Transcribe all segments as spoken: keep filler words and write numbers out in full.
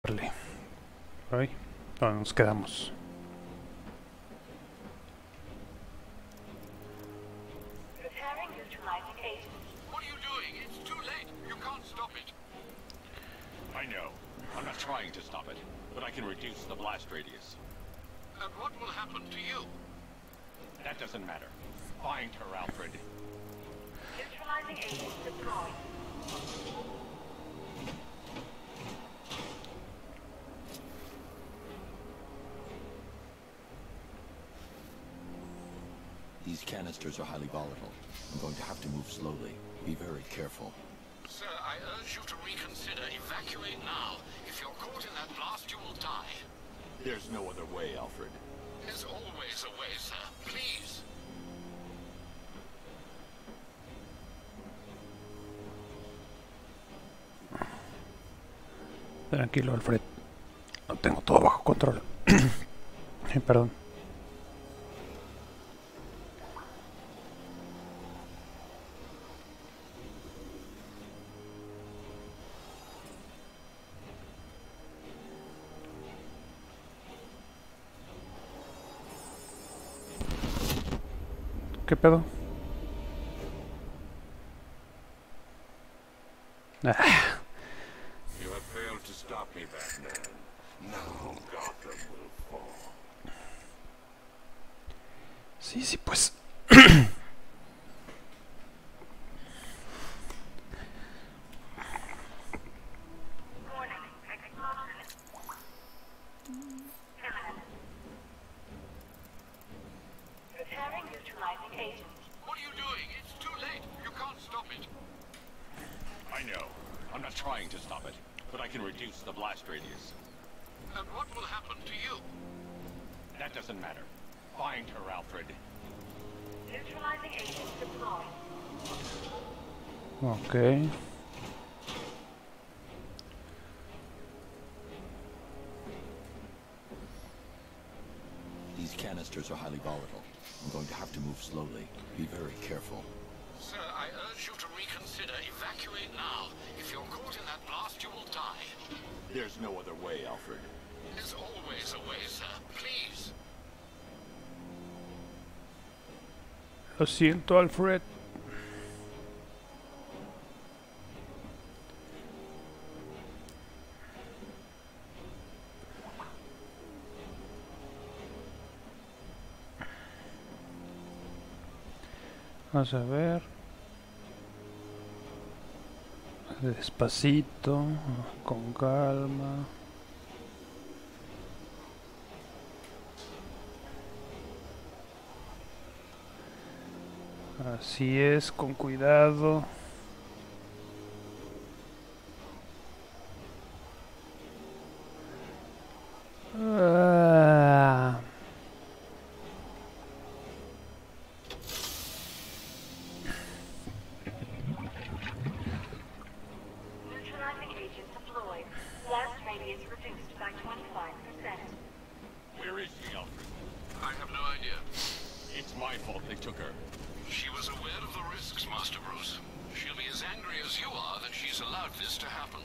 Vale. Ay, ¿dónde nos quedamos? Preparing neutralizing agent. What are you doing? It's too late. You can't stop it. I know. I'm not trying to stop it, but I can reduce the blast radius. And what will happen to you? That doesn't matter. Find her, Alfred. Neutralizing agent deployed. These canisters are highly volatile. I'm going to have to move slowly. Be very careful. Sir, I urge you to reconsider. Evacuate now. If you're caught in that blast, you will die. There's no other way, Alfred. There's always a way, sir. Please. Tranquilo, Alfred. Lo tengo todo bajo control. Perdón. ¿Qué pedo? Ah. You have failed to stop me, Batman. Now Gotham will fall. Sí, sí, pues. Warning. Explosion. Imminent. Preparing neutralizing agent. What are you doing? It's too late. You can't stop it. I know. I'm not trying to stop it, but I can reduce the blast radius. And what will happen to you? That doesn't matter. Find her, Alfred. Neutralizing agent deployed. Ok. These canisters are highly volatile. I'm going to have to move slowly. Be very careful. Sir, I urge you to reconsider. Evacuate now. If you're caught in that blast, you will die. There's no other way, Alfred. There's always a way, sir. Please. Lo siento, Alfred. Vamos a ver. Despacito, con calma. Así es, con cuidado. Ah. Neutralizing agent deployed. Blast radius reduced by twenty-five percent. Where is she, Alfred? I have no idea. It's my fault they took her. She was aware of the risks, Master Bruce. She'll be as angry as you are that she's allowed this to happen.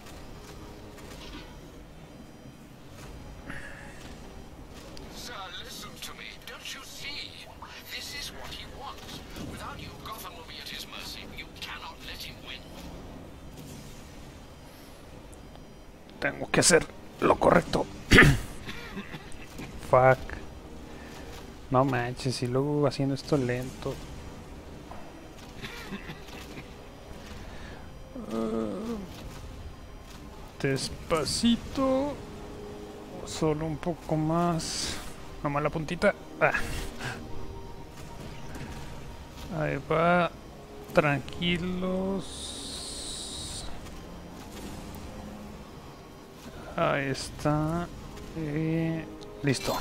Sir, listen to me. Don't you see? This is what he wants. Without you, Gotham will be at his mercy. You cannot let him win. Tengo que hacer lo correcto. Fuck. No manches, y luego haciendo esto lento. Uh, despacito. Solo un poco más. Nomás la puntita. Ah. Ahí va. Tranquilos. Ahí está. Y listo.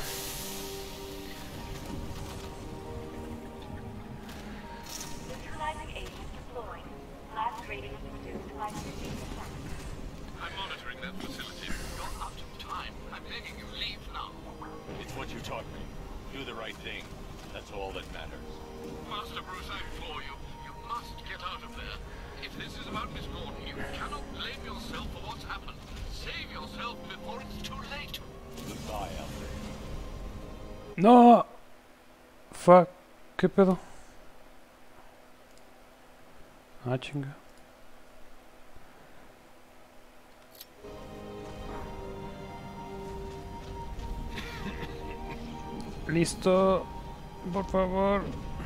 Neutralizing agent deployed. Blast radius reduced by fifty percent. I'm monitoring that facility. You're out of time. I'm begging you, leave now. It's what you taught me. Do the right thing. That's all that matters. Master Bruce, I implore you. You must get out of there. If this is about Miss Gordon, you cannot blame yourself for what's happened. Save yourself before it's No. Fuck. ¿Qué pedo? Ah, chinga. Listo. Por favor.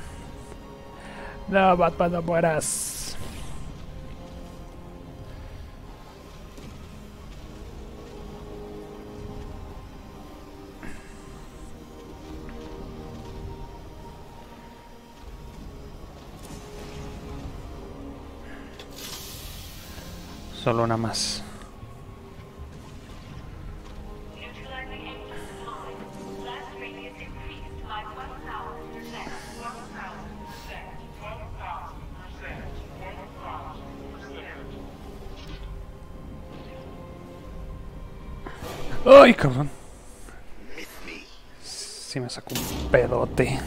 No, Batman, no mueras. Solo una más. Neutralizing engine design. Blast radius increased by one thousand percent. one thousand percent. one thousand percent. one thousand percent. ¡Ay, cabrón! Sí me sacó un pedote.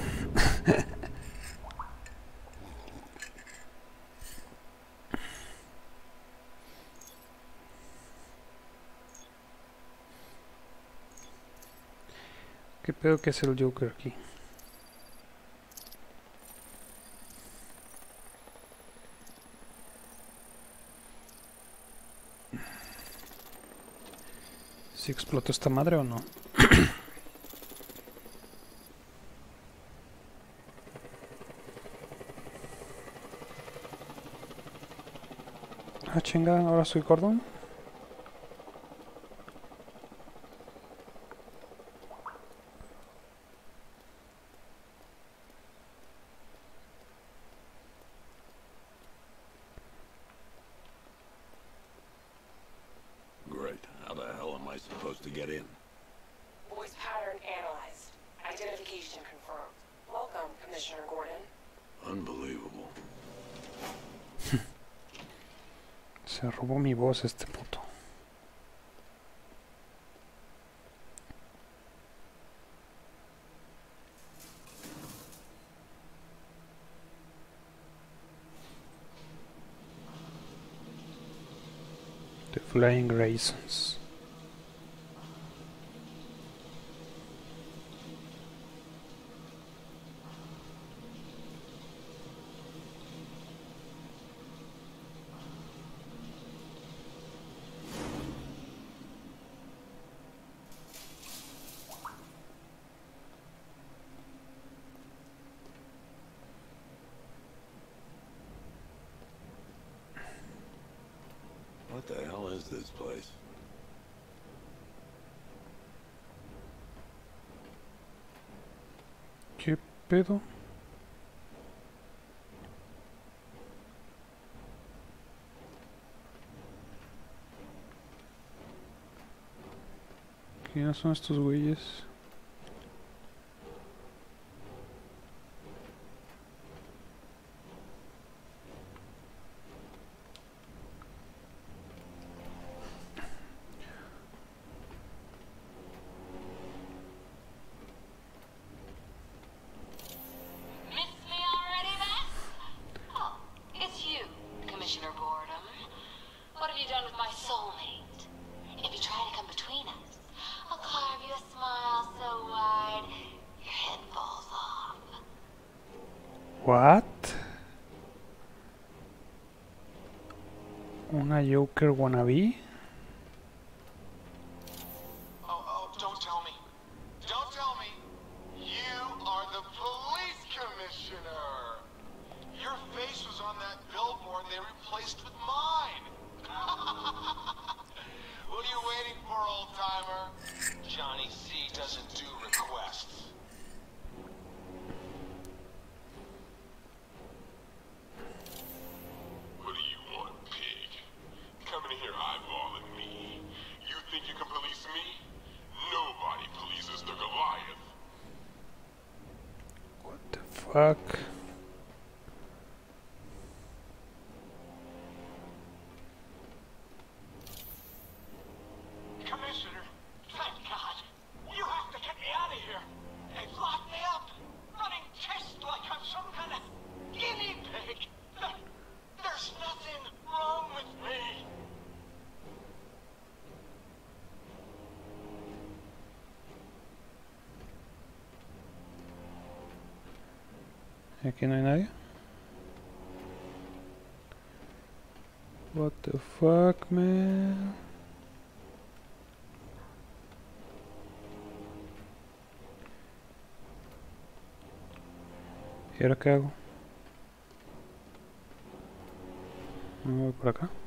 ¿Qué pedo que es el Joker aquí? ¿Si explotó esta madre o no? Ah, chinga, ahora soy Gordon. Great. How the hell am I supposed to get in? Voice pattern analyzed. Identification confirmed. Welcome, Commissioner Gordon. Unbelievable. Se robó mi voz este puto. The Flying Raisins. What the hell is this place? ¿Qué pedo? ¿Quiénes son estos güeyes? Miss me already, then? Oh, it's you, Commissioner Boredom. What have you done with my soulmate? If you try to come between us, I'll carve you a smile so wide your head falls off. What? Una Joker wannabe? Oh, oh, don't tell me. Don't tell me. You are the police commissioner. Your face was on that billboard they replaced with mine. What are you waiting for, old timer? Johnny C doesn't do requests. What do you want, pig? Coming in here eyeballing me. You think you can police me? Nobody polices the Goliath. What the fuck? Commissioner, thank God. You have to get me out of here. They've locked me up, running tests like I'm some kind of guinea pig. There's nothing wrong with me. Aquí no hay nadie. What the fuck, man? ¿Y ahora qué hago? ¿Me voy por acá?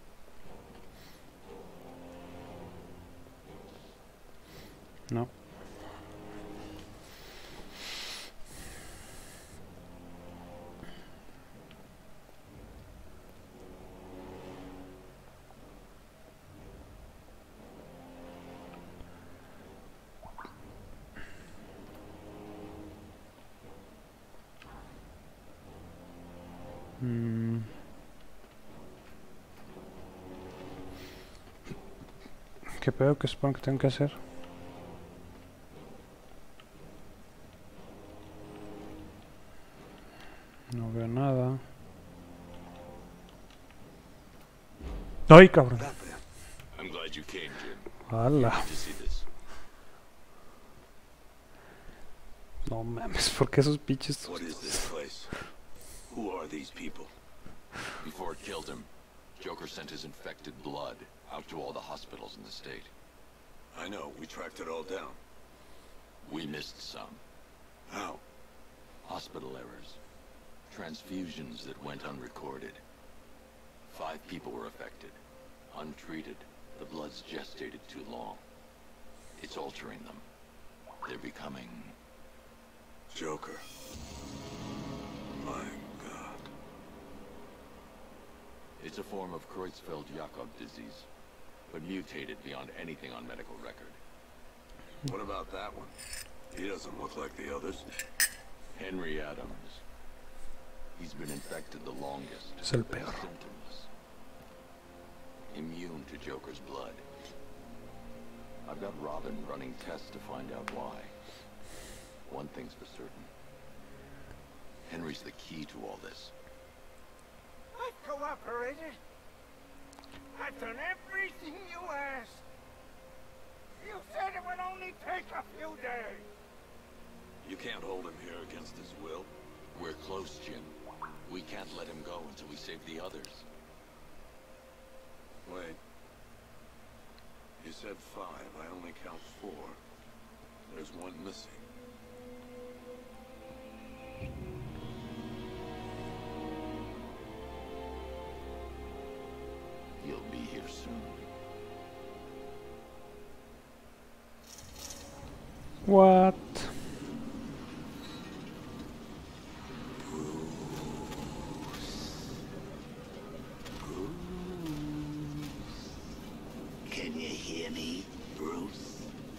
No. Mm. ¿Qué pedo que supongo que tengo que hacer? No veo nada. ¡Ay, cabrón! I'm glad you came, Jim. ¡Hala! Need to see this. No mames, ¿por qué esos pinches? What is this place? Who are these people? Before it killed him, Joker sent his infected blood out to all the hospitals in the state. I know, we tracked it all down. We missed some. How? Hospital errors. Transfusions that went unrecorded. Five people were affected. Untreated, the blood's gestated too long. It's altering them. They're becoming... Joker. My God. It's a form of Creutzfeldt-Jakob disease, but mutated beyond anything on medical record. What about that one? He doesn't look like the others. Henry Adams. He's been infected the longest. Es el peor. Symptomless. Immune to Joker's blood. I've got Robin running tests to find out why. One thing's for certain. Henry's the key to all this. I've cooperated. I've done everything you asked. You said it would only take a few days. You can't hold him here against his will. We're close, Jim. We can't let him go until we save the others. Wait. You said five. I only count four. There's one missing. He'll be here soon. What? Can you hear me, Bruce?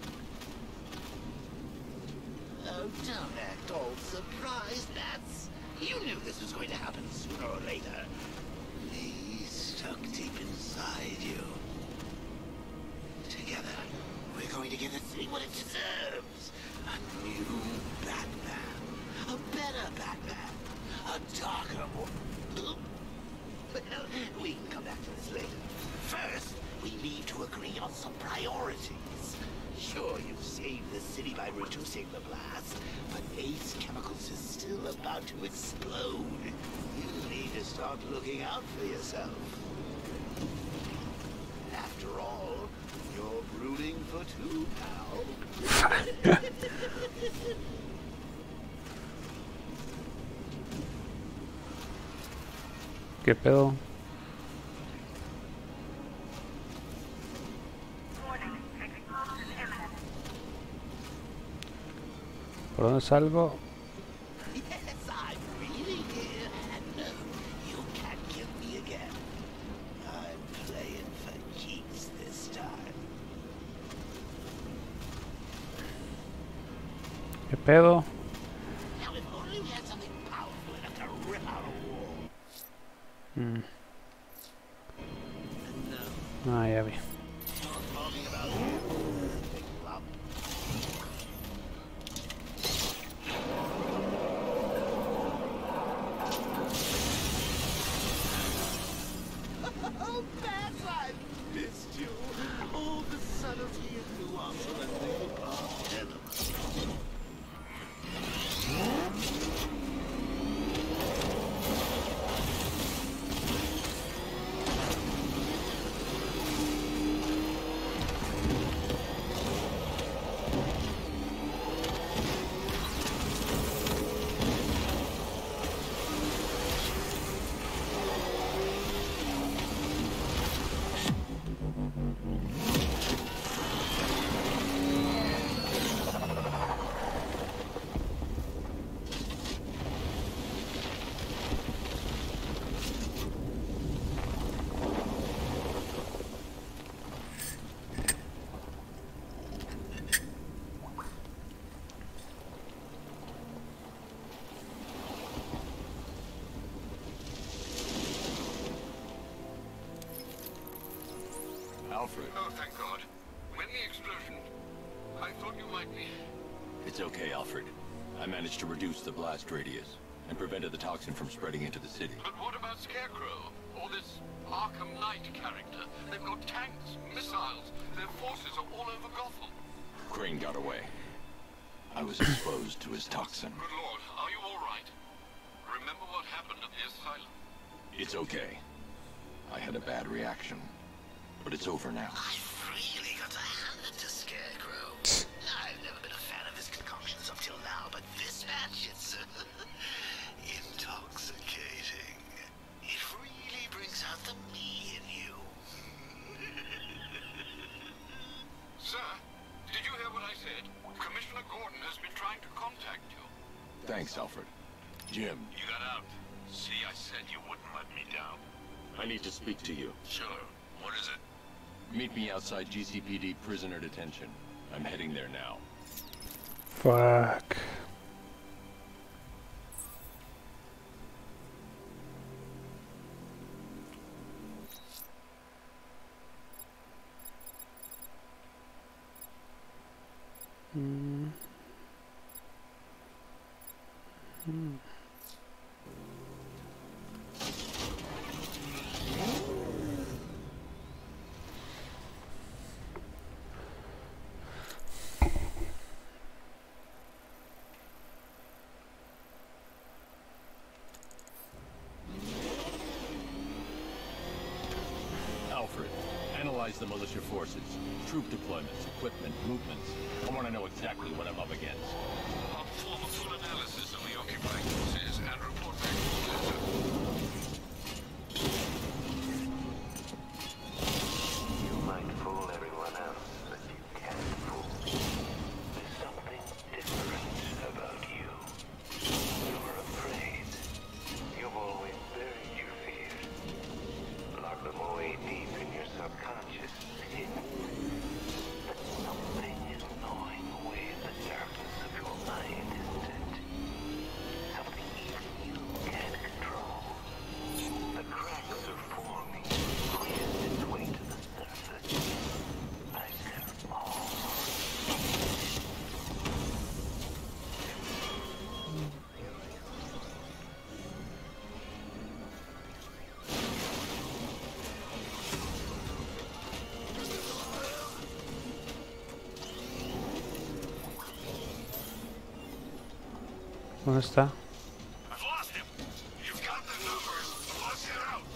Oh, don't act all surprised, Bats. You knew this was going to happen sooner or later. He's stuck deep inside you. Together, we're going to give the city what it deserves. A new Batman. A better Batman. A darker one. Well, we can come back to this later. First, we need to agree on some priorities. Sure, you've saved the city by reducing the blast, but Ace Chemicals is still about to explode. You need to start looking out for yourself. After all, you're brooding for two, pal. ¿Qué pedo? ¿Por dónde salgo? Yes, I'm really here, and no, you can't kill me again. I'm playing for keeps this time. ¿Qué pedo? Now, if only we had something powerful enough to rip out a wall. Mm. No, Ah, ya vi. I'm talking about you, big flop. Oh, Bats, I missed you. Oh, the subtlety and nuance of a new art. Alfred. Oh, thank God. When the explosion, I thought you might be... It's okay, Alfred. I managed to reduce the blast radius and prevented the toxin from spreading into the city. But what about Scarecrow? Or this Arkham Knight character? They've got tanks, missiles. Their forces are all over Gotham. Crane got away. I was exposed to his toxin. Good Lord, are you all right? Remember what happened at the asylum? It's okay. I had a bad reaction. But it's over now. I've really got to hand it to Scarecrow. I've never been a fan of his concoctions up till now, but this match, it's uh, intoxicating. It really brings out the me in you. Sir, did you hear what I said? Commissioner Gordon has been trying to contact you. Thanks, Alfred. Jim. You got out. See, I said you wouldn't let me down. I need to speak to you. Sure. What is it? Meet me outside G C P D prisoner detention. I'm heading there now. Fuck. Hmm. Hmm. Alfred, analyze the militia forces, troop deployments, equipment, movements. I want to know exactly what I'm up against. I'll perform a full analysis of the occupying forces and report back to you later. You might fool everyone else, but you can't fool me. There's something different about you. You're afraid. You've always buried your fears. Lock them away deep in your subconscious, hidden. But something is gnawing away at the darkness of your mind, isn't it? Something even you can't control. The cracks are forming, squeezed its way to the surface. Like all. ¿Dónde está? I've lost him. You've got the numbers. Let's get out.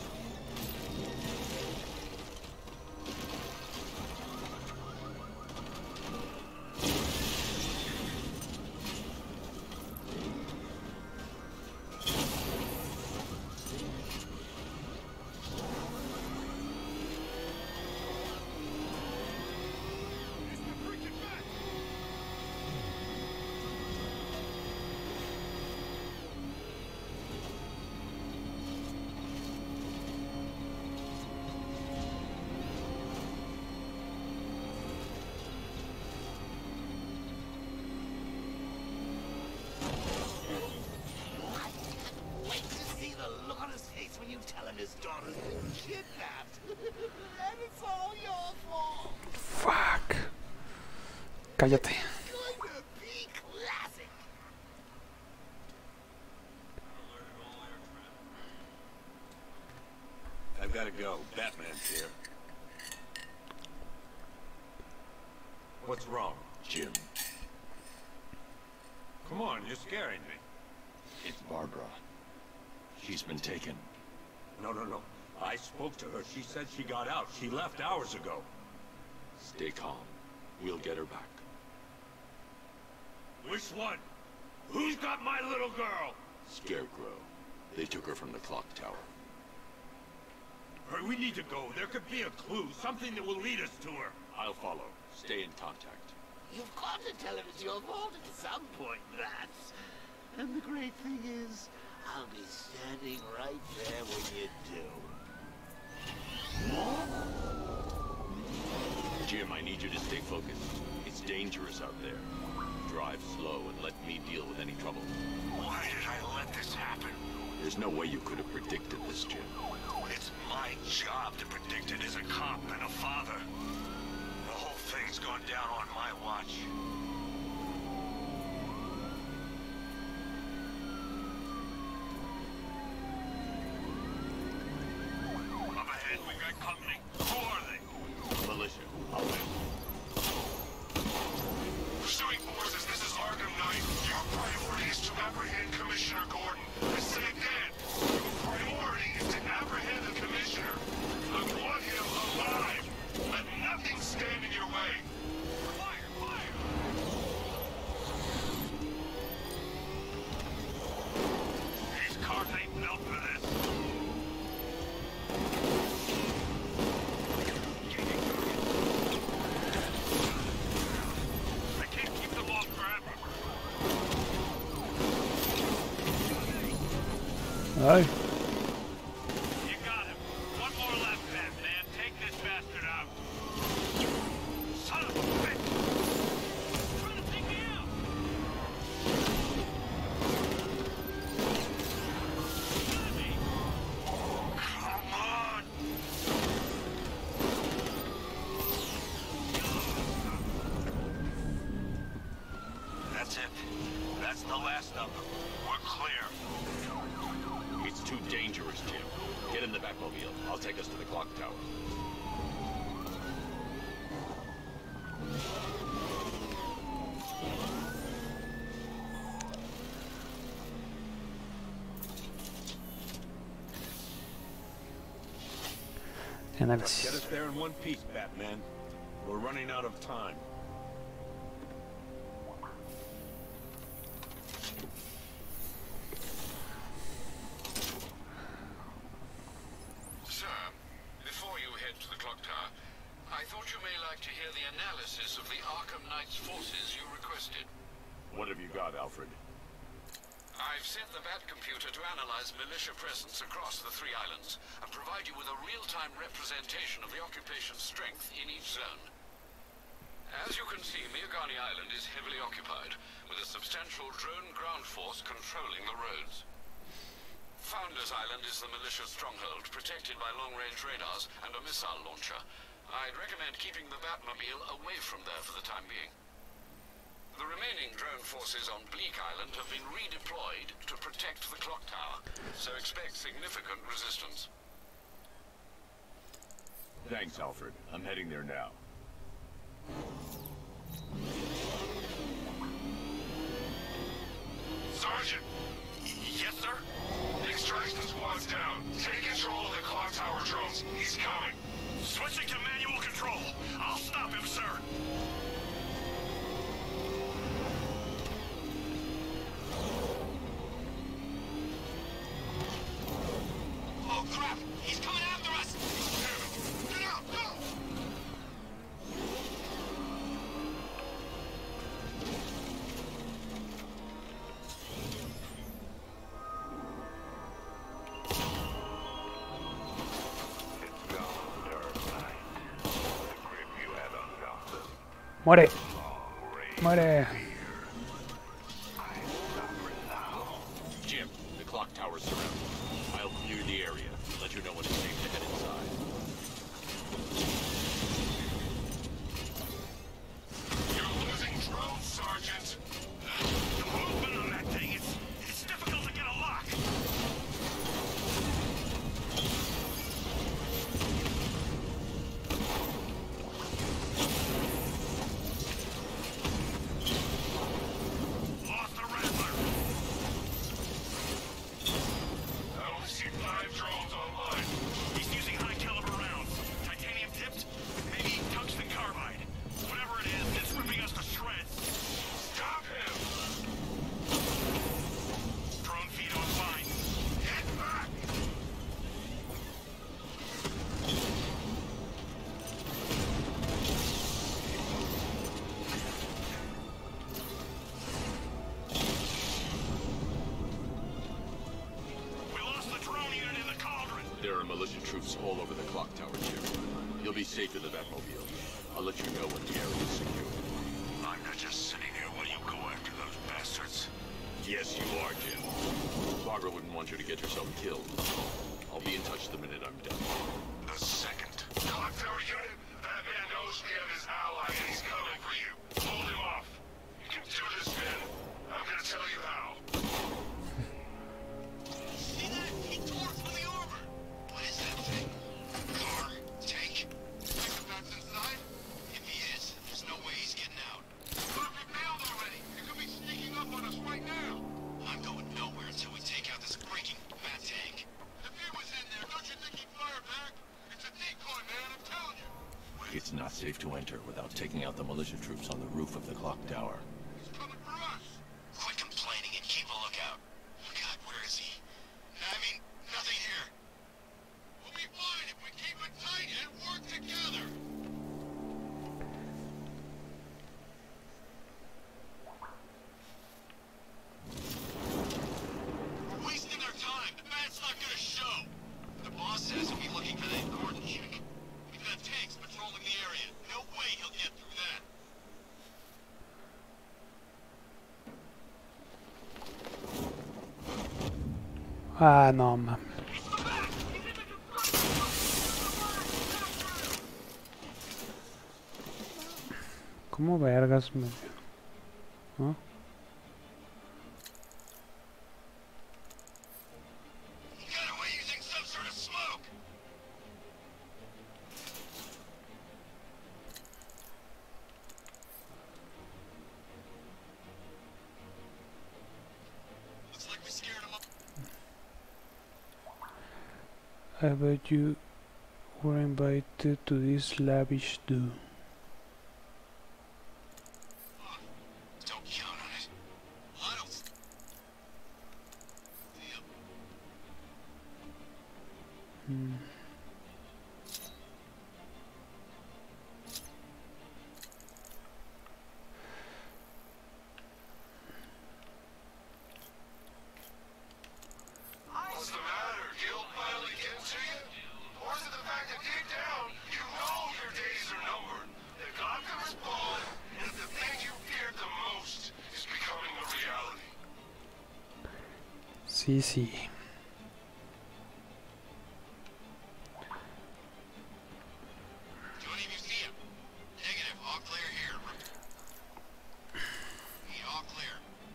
Wait to see the look on his face when you tell him his daughter's been kidnapped. And it's all your fault. Fuck. Cállate. It's going to be classic. I've got to go. Batman's here. What's wrong? Jim, Come on, you're scaring me. it's Barbara. She's been taken. No, no, no. I spoke to her. She said she got out. She left hours ago. Stay calm. We'll get her back. Which one? Who's got my little girl? Scarecrow. They took her from the clock tower. Hurry, we need to go. There could be a clue, something that will lead us to her. I'll follow. Stay in contact. You've got to tell him it's your fault at some point, Bats. And the great thing is, I'll be standing right there when you do. Jim, I need you to stay focused. It's dangerous out there. Drive slow and let me deal with any trouble. Why did I let this happen? There's no way you could have predicted this, Jim. It's my my job to predict it as a cop and a father. The whole thing's gone down on my watch. Up ahead, we got company. Who are they? Militia. I'll win. Pursuing forces, this is Arkham Knight. Your priority is to apprehend Commissioner Gordon. I say again, your priority is to apprehend the Commissioner. I want him alive. Let nothing stand in your way. Fire, fire! These cars ain't built for this. I can't keep them off forever. Ay. You got him. One more left, Batman. Take this bastard out. Son of a bitch! Trying to take me out! Kidding me? Come on! That's it. That's the last of them. We're clear. It's too dangerous, Jim. Get in the Batmobile. I'll take us to the clock tower. En el... Get us there in one piece, Batman. We're running out of time. Sir, before you head to the clock tower, I thought you may like to hear the analysis of the Arkham Knight's forces you requested. What have you got, Alfred? I've sent the Batcomputer to analyze militia presence across the three islands and provide you with a real-time representation of the occupation's strength in each zone. As you can see, Miagani Island is heavily occupied, with a substantial drone ground force controlling the roads. Founders Island is the militia stronghold, protected by long-range radars and a missile launcher. I'd recommend keeping the Batmobile away from there for the time being. The remaining drone forces on Bleak Island have been redeployed to protect the clock tower, so expect significant resistance. Thanks, Alfred. I'm heading there now. Sergeant! Yes, sir? The extraction squad's down. Take control of the clock tower drones. He's coming. Switching to manual control. I'll stop him, sir. Oh, crap! He's coming after us! Get out! Go! It's gone, Dark Knight. The grip you had on Gotham. Muere. Long range Muere. fear. I suffer now. Jim, the clock tower's surrounded. I'll clear the area. Let you know when it's safe to head inside. You're losing drones, Sergeant. The movement on that thing is... it's difficult to get a lock. Lost the Rattler. I only see five drones online. He's using high caliber rounds. Titanium tipped? Maybe tungsten carbide. Whatever it is, it's ripping us to shreds. Stop him! Drone feed online. Get back! We lost the drone unit in the cauldron. There are militia troops all over the clock tower, Jim. You'll be safe in the Batmobile. I'll let you know when the area is secure. I'm not just sitting here while you go after those bastards. Yes, you are, Jim. Barbara wouldn't want you to get yourself killed. I'll I'll be in touch the minute I'm done. The second. Clock tower unit, that man knows we have his ally and he's coming for you. Hold him off. You can do this, man. I'm gonna tell you how. See that? He tore from the armor. What is that thing? Car? Tank? Psychopath's inside? If he is, there's no way he's getting out. But if he failed already, he could be sneaking up on us right now. I'm going nowhere until we take out this breaking fat tank. If he was in there, don't you think he'd fire back? It's a decoy, man, I'm telling you. It's not safe to enter without taking out the militia troops on the roof of the clock tower. He's coming for us. Quit complaining and keep a lookout. God, where is he? I mean, nothing here. We'll be fine if we keep it tight and work together. We're wasting our time. The bat's not gonna show. The boss says he'll be looking for that Gordon chick. We've got tanks patrolling the area. No way he'll get through that. Ah, no, mames. ¿Cómo vergas me... ¿no? He got away using some sort of smoke. Looks like we scared him up. I bet you were invited to this lavish do. Don't count on it. I don't. Yep. Hmm. What's the matter? Guilt finally getting to you? Or is it the fact that deep down, you know your days are numbered? That Gotham is fallen, and the thing you feared the most is becoming a reality. Sí, sí. Do any of you see him? Negative. All clear here. Yeah, all clear.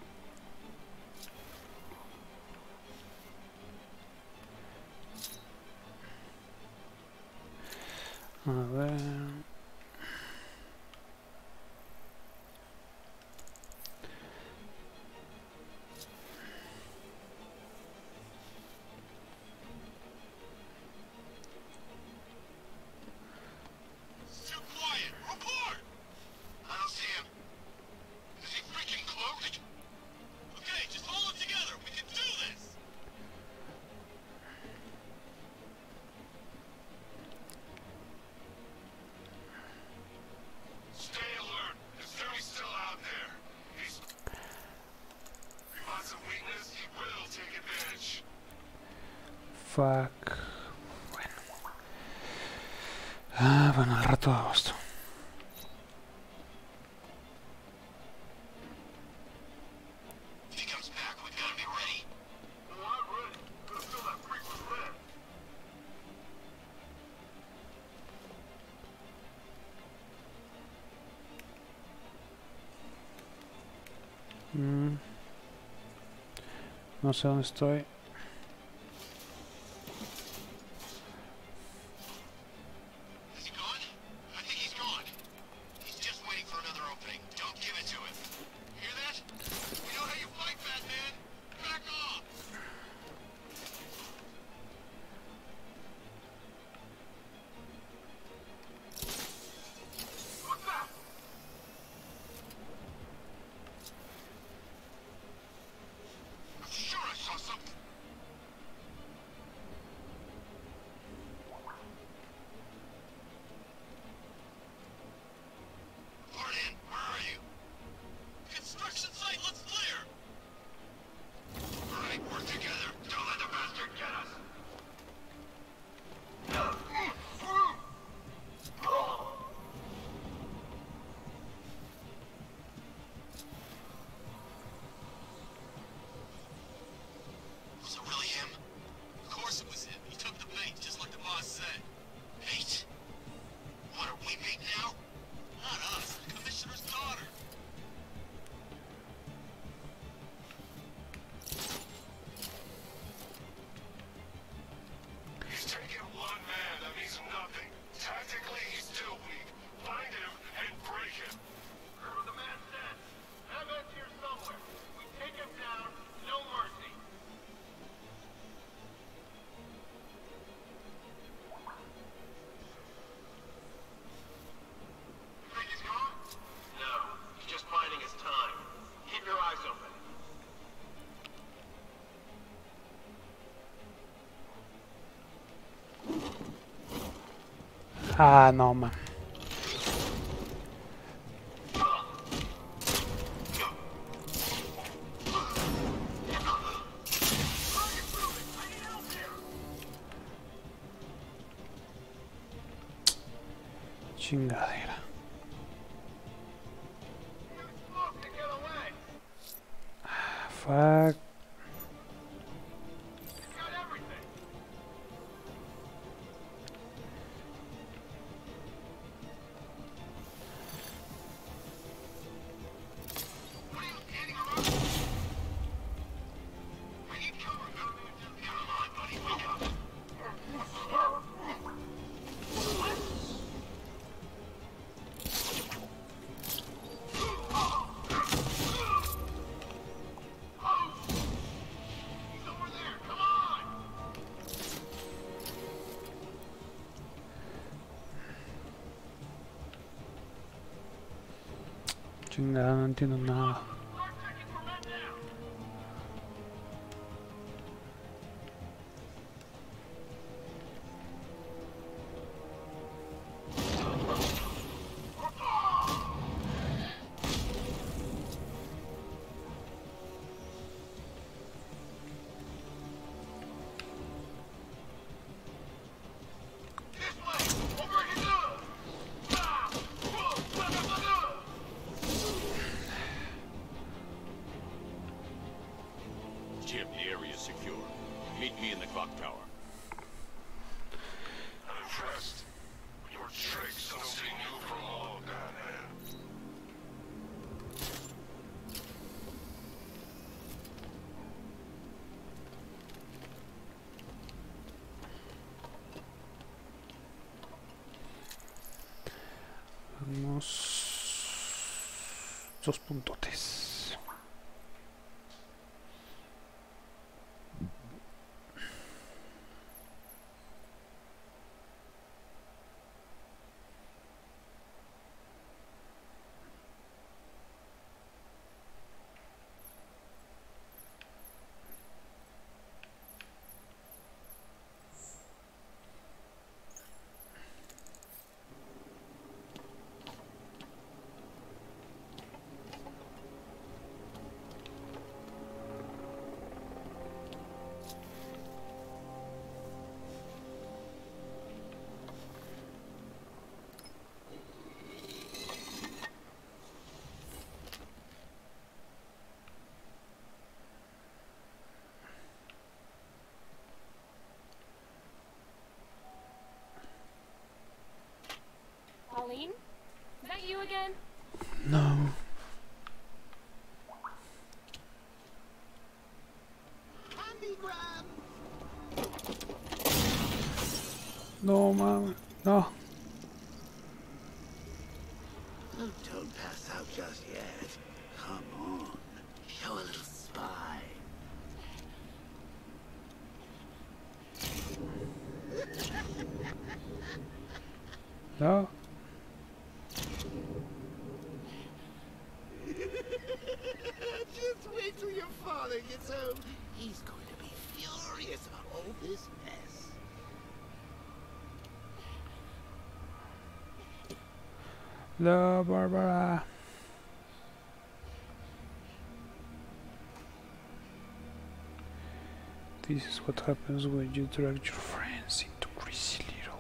A ver... Too quiet. Report. I don't see him. Is he freaking cloaked? Okay, just hold it together. We can do this. Stay alert. His Fury's still out there. He's... Lots of weakness, he will take advantage. Fuck. Bueno. Ah, bueno, al rato hago esto. If he comes back, we've got to be ready. No, I'm ready. Let's fill that freak with lead. Mm. No sé dónde estoy. Is he gone? I think he's gone. He's just waiting for another opening. Don't give it to him. Hear that? We know how you fight, Batman. Back off. What's that? I'm sure I saw something. Pardon, where are you? Ah, no, man. Chingadera. Ah, fuck. Chingada, no entiendo nada. Jim, the area is secure. Meet me in the clock tower. I'm impressed. Your tricks don't sting you for long, Batman. Vamos. Dos puntotes. Pauline? Is that you again? No. No, mama. No. Oh, don't pass out just yet. Come on. Show a little spine. No. Just wait till your father gets home. He's going to be furious about all this mess. La Barbara. This is what happens when you drag your friends into crazy little.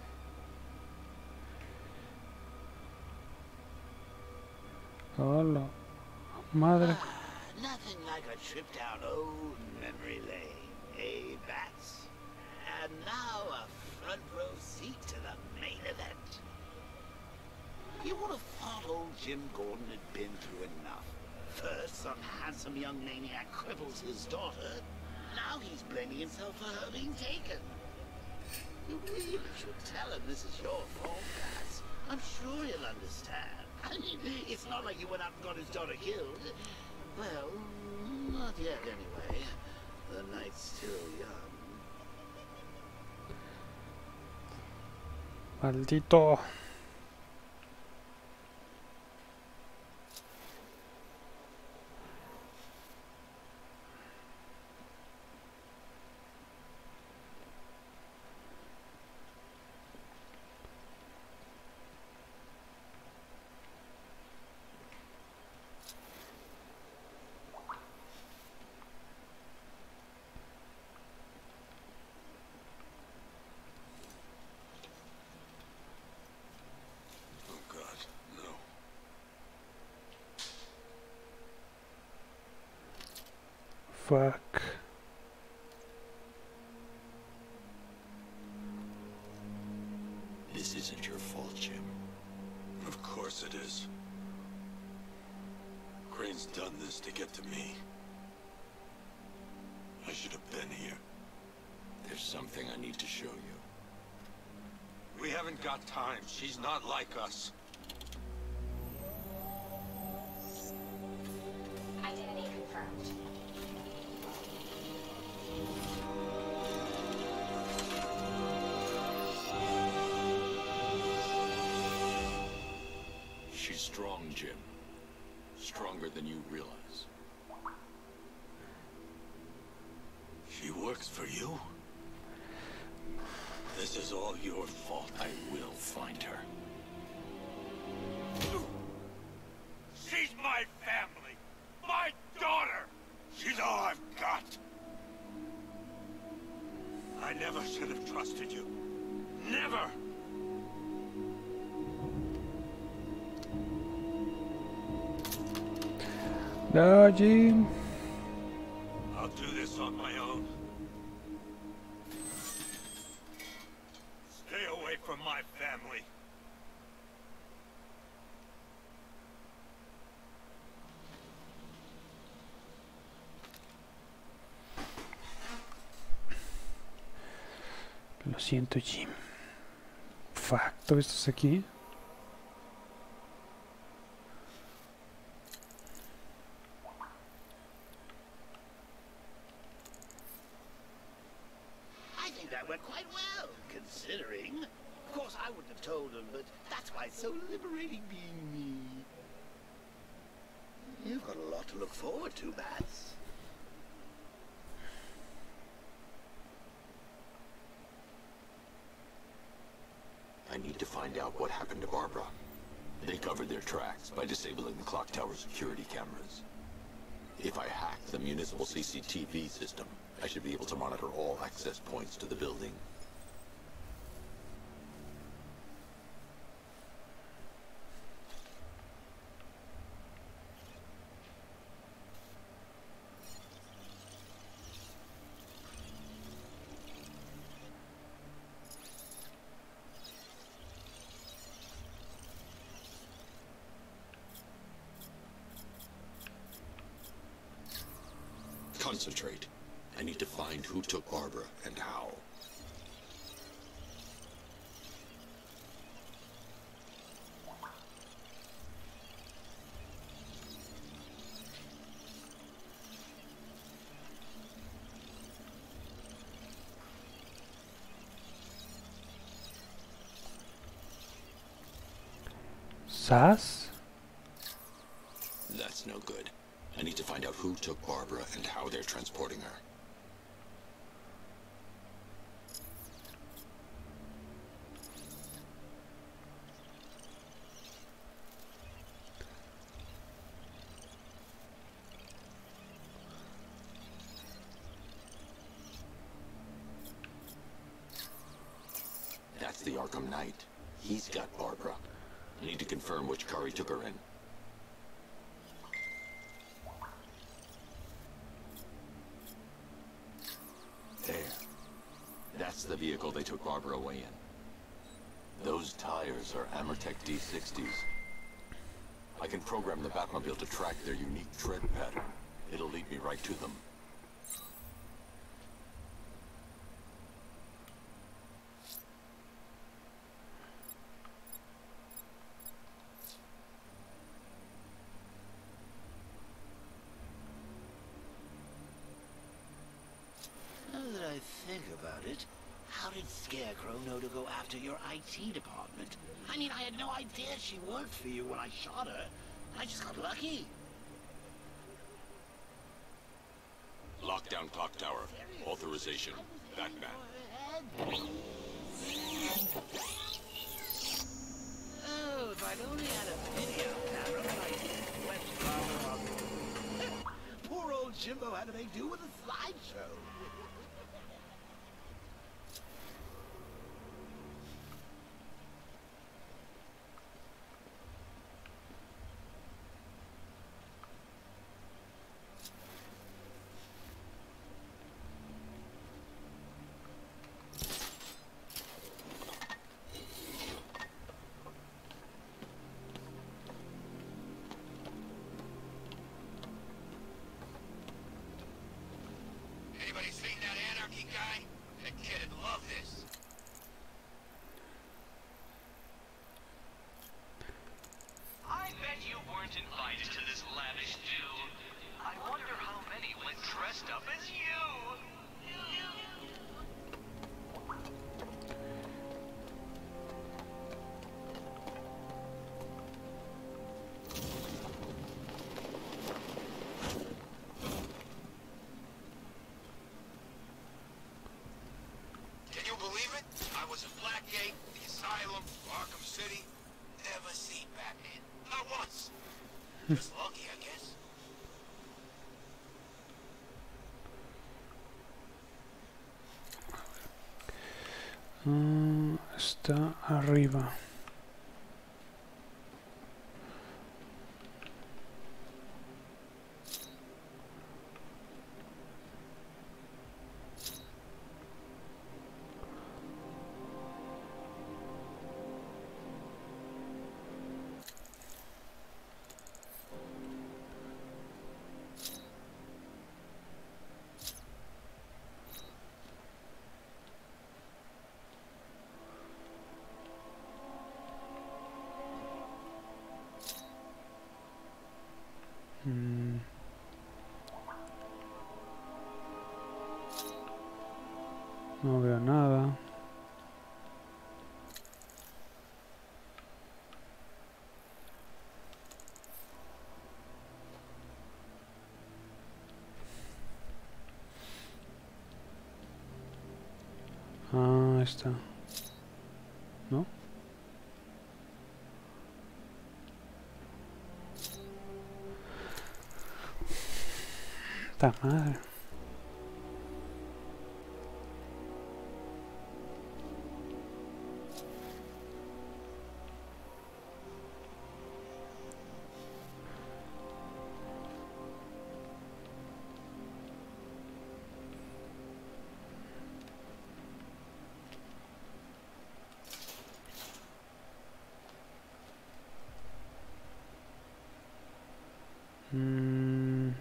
Hola. Madre. Ah, nothing like a trip down old memory lane, eh, Bats? And now a front row seat to the main event. You would have thought old Jim Gordon had been through enough. First, some handsome young maniac cripples his daughter. Now he's blaming himself for her being taken. You really should tell him this is your fault, Bats. I'm sure he'll understand. I mean, it's not like you went out and got his daughter killed. Well, not yet anyway. The night's still young. Maldito. Fuck. This isn't your fault, Jim. Of course it is. Crane's done this to get to me. I should have been here. There's something I need to show you. We haven't got time. She's not like us. Identity confirmed. She's strong, Jim. Stronger than you realize. She works for you? This is all your fault. I will find her. She's my family! My daughter! She's all I've got! I never should have trusted you. Never! No, Jim. I'll do this on my own. Stay away from my family. Lo siento, Jim. Fuck, todo esto es aquí. I think that went quite well, considering. Of course, I wouldn't have told him, but that's why it's so liberating being me. You've got a lot to look forward to, Bats. I need to find out what happened to Barbara. They covered their tracks by disabling the clock tower security cameras. If I hack the municipal C C T V system, I should be able to monitor all access points to the building. Concentrate. I need to find who took Barbara and how. Sass? That's no good. I need to find out who took Barbara and how they're transporting her. That's the Arkham Knight. He's got Barbara. I need to confirm which car he took her in. There. That's the vehicle they took Barbara away in. Those tires are Amertec D sixties. I can program the Batmobile to track their unique tread pattern. It'll lead me right to them. I think about it. How did Scarecrow know to go after your I T department? I mean, I had no idea she worked for you when I shot her. I just got lucky. Lockdown clock tower. Authorization. Batman. Oh, if I'd only had a video camera when I went on. Poor old Jimbo had to make do with a slideshow. Uh, está arriba. Mm. No veo nada. Ah, está. ¿No? Está madre. Mm.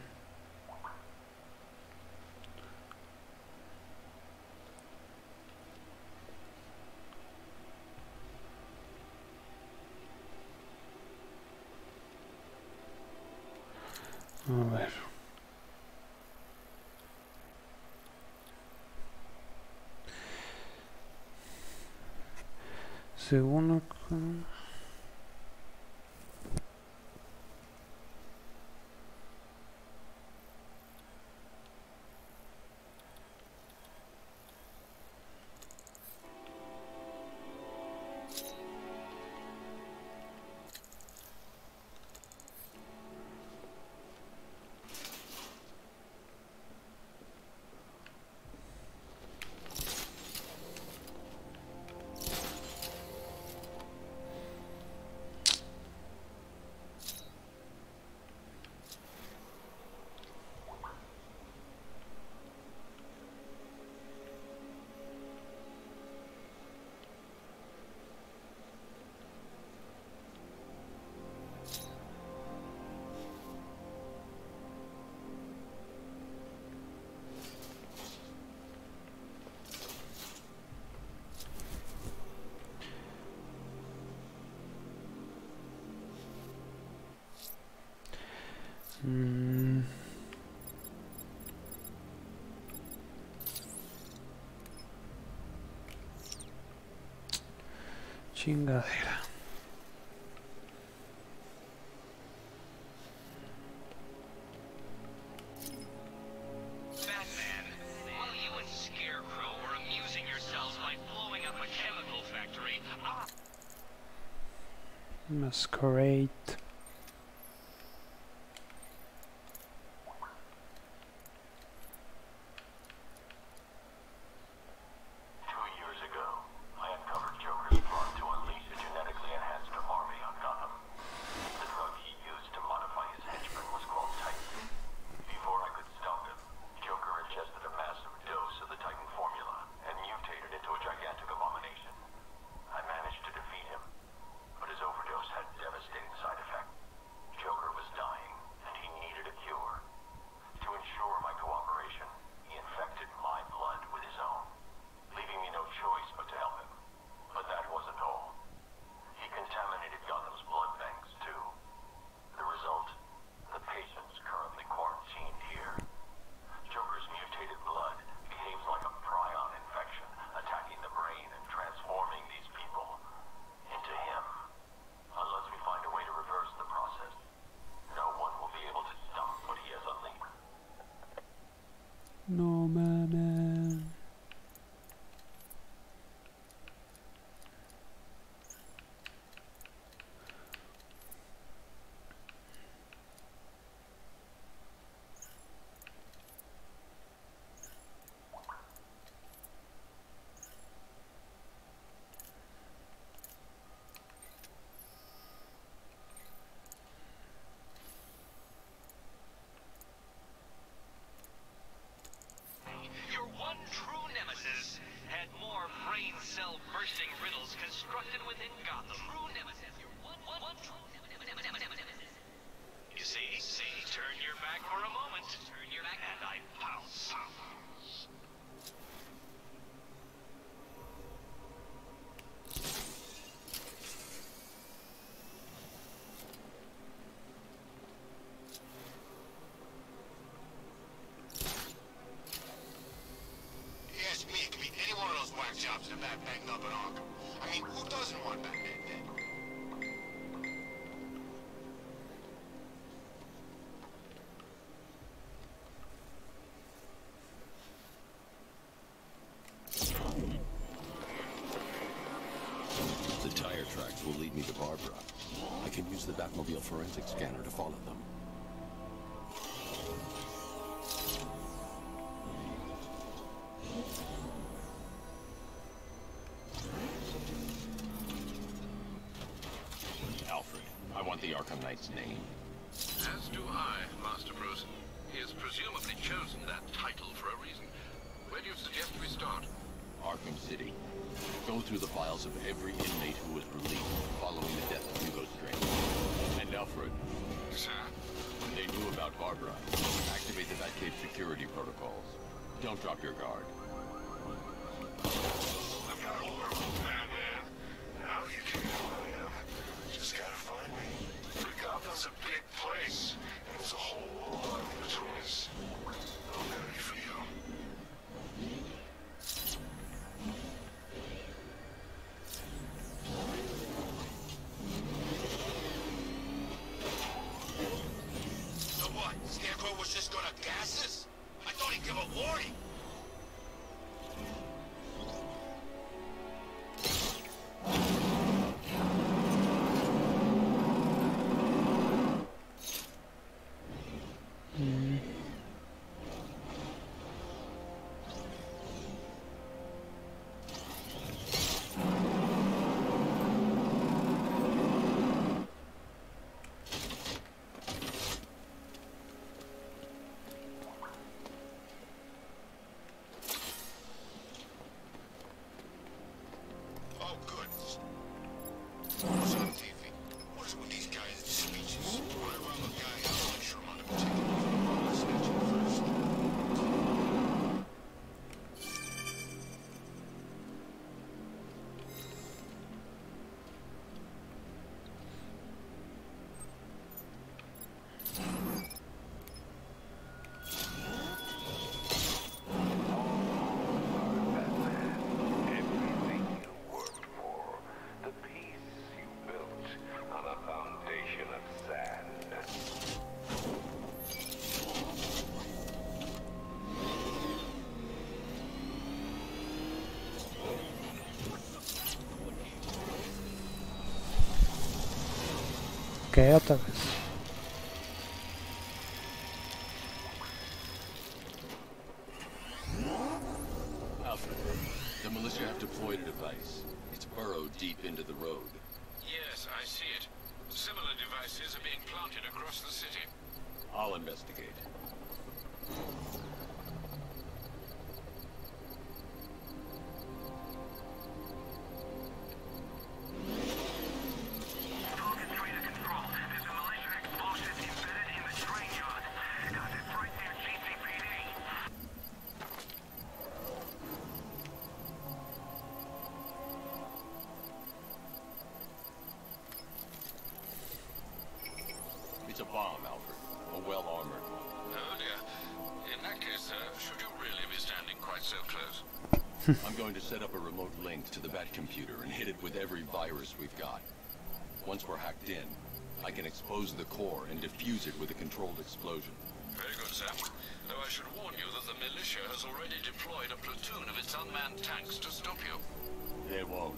A ver. Según acá. Mm. Chingadera. Batman, while you and Scarecrow were amusing yourselves by blowing up a chemical factory, I... Masquerade. Two years ago, I uncovered Joker's plot to unleash a genetically enhanced army on Gotham. The drug he used to modify his henchmen was called Titan. Before I could stop him, Joker ingested a massive dose of the Titan formula and mutated into a gigantic abomination. I managed to defeat him, but his overdose had devastating side back for a moment. Turn your back and I pounce. Yes, me. It could be any one of those whack jobs in a bat banged up in Arkham. I mean, who doesn't want Batman dead? The tire tracks will lead me to Barbara. I can use the Batmobile forensic scanner to follow them. Alfred, I want the Arkham Knight's name. As do I, Master Bruce. He has presumably chosen that title for a reason. Where do you suggest we start? Arkham City. Go through the files of every inmate who was released following the death of Hugo Strange. And Alfred. Sir? They knew about Barbara. Activate the Batcave security protocols. Don't drop your guard. I've got a world, Batman. Now you can know who I am. Just gotta find me. Gotham's a big place, and there's a whole lot in between us. I'm ready for you. So what? Scarecrow was just gonna gas us? I thought he'd give a warning. Oh, goodness. What's on T V? What is it with these guys' speeches? Whenever I'm a guy, I'll lecture him on the particular. Let's get you first. Everything you worked for, the peace you built on a foundation of sand. ¿Qué otra vez? Alfred, the militia have deployed a device. It's burrowed deep into the road. Yes, I see it. Similar devices are being planted across the city. I'll investigate. Target three to control. There's a militia explosive embedded in the train yard. Got it right near G C P D. It's a bomb, Alfred. A well-armored one. Oh dear. In that case, sir, should you really be standing quite so close? I'm going to set up a remote link to the Batcomputer and hit it with every virus we've got. Once we're hacked in, I can expose the core and defuse it with a controlled explosion. Very good, sir. Though I should warn you that the militia has already deployed a platoon of its unmanned tanks to stop you. They won't.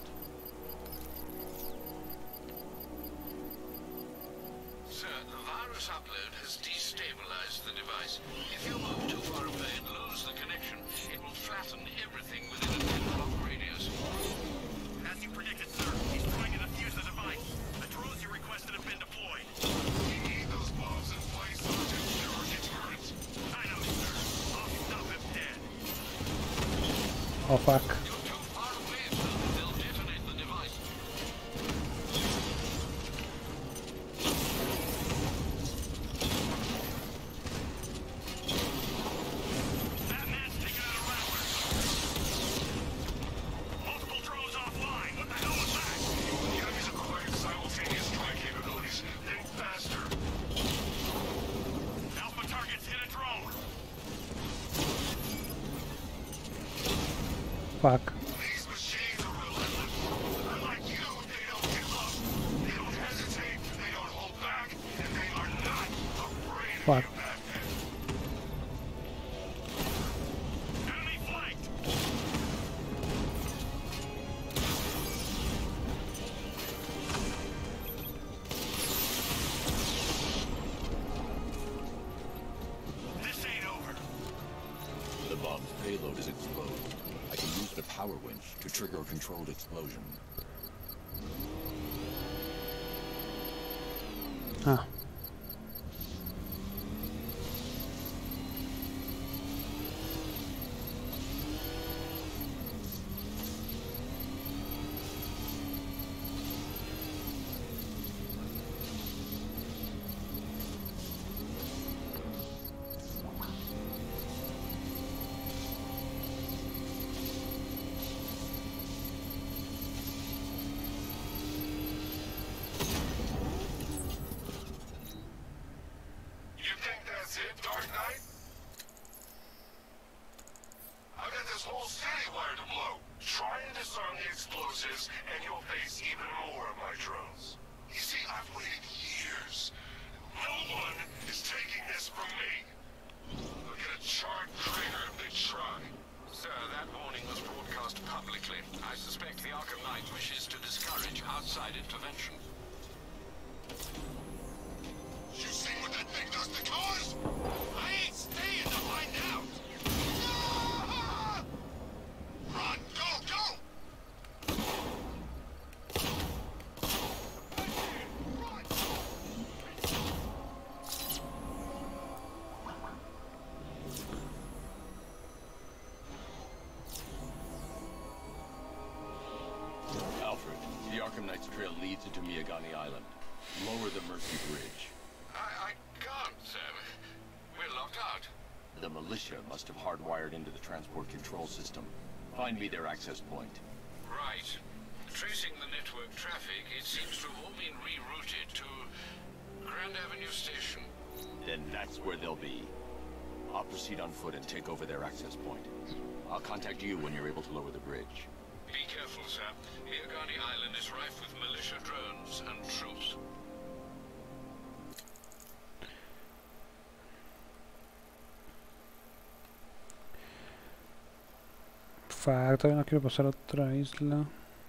Sir, the virus upload has destabilized the device. If you move too far away and lose the connection, it will flatten everything within a ten block radius. As you predicted, sir, he's trying to defuse the device. The drones you requested have been deployed. You need those bombs in place, Sergeant. There are deterrents. I know, sir. I'll stop him dead. Oh fuck. You're too far away, sir. They'll detonate the device. Fuck. These machines are relentless. Unlike you, they don't give up. They don't hesitate, they don't hold back, and they are not afraid of Fuck. you, Batman. Enemy flanked! This ain't over. The bomb's payload is exploded. I can use the power winch to trigger a controlled explosion. Ah. You think that's it, Dark Knight? I've got this whole city wired to blow. Try and disarm the explosives, and you'll face even more of my drones. You see, I've waited years. No one is taking this from me. They'll get a charred crater if they try. Sir, that warning was broadcast publicly. I suspect the Arkham Knight wishes to discourage outside intervention. You see what that thing does to cars? I ain't staying to find out. Ah! Run, go, go! Alfred, the Arkham Knight's trail leads into Miagani Island. Lower the Mercy Bridge. I, I can't, sir. We're locked out. The militia must have hardwired into the transport control system. Find me their access point. Right. Tracing the network traffic, it seems to have all been rerouted to Grand Avenue Station. Then that's where they'll be. I'll proceed on foot and take over their access point. I'll contact you when you're able to lower the bridge. Be careful, sir. Miagani Island is rife with militia drones and troops. Fuck, todavía no quiero pasar a otra isla.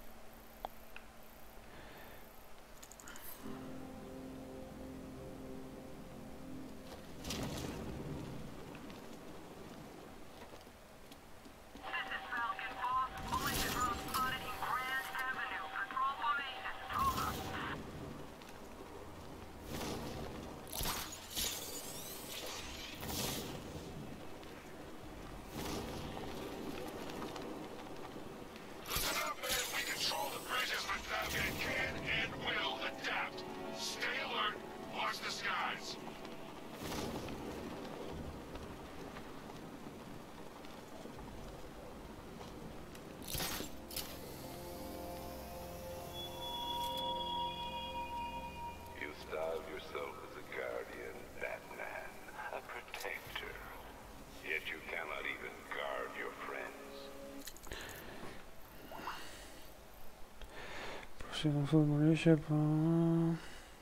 Militia, pa...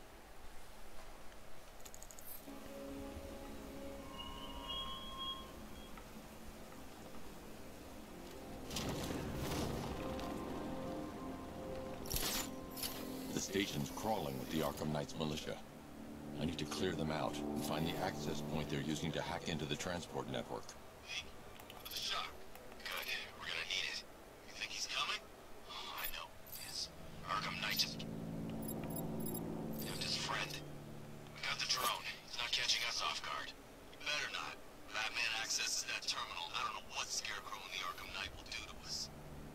The station's crawling with the Arkham Knight's militia. I need to clear them out and find the access point they're using to hack into the transport network. Hey, the shock. Good. We're gonna need it. You think he's coming? Oh, I know. His Arkham Knight just... Left his friend. We got the drone. He's not catching us off guard. He better not. Batman accesses that terminal. I don't know what Scarecrow and the Arkham Knight will do to us.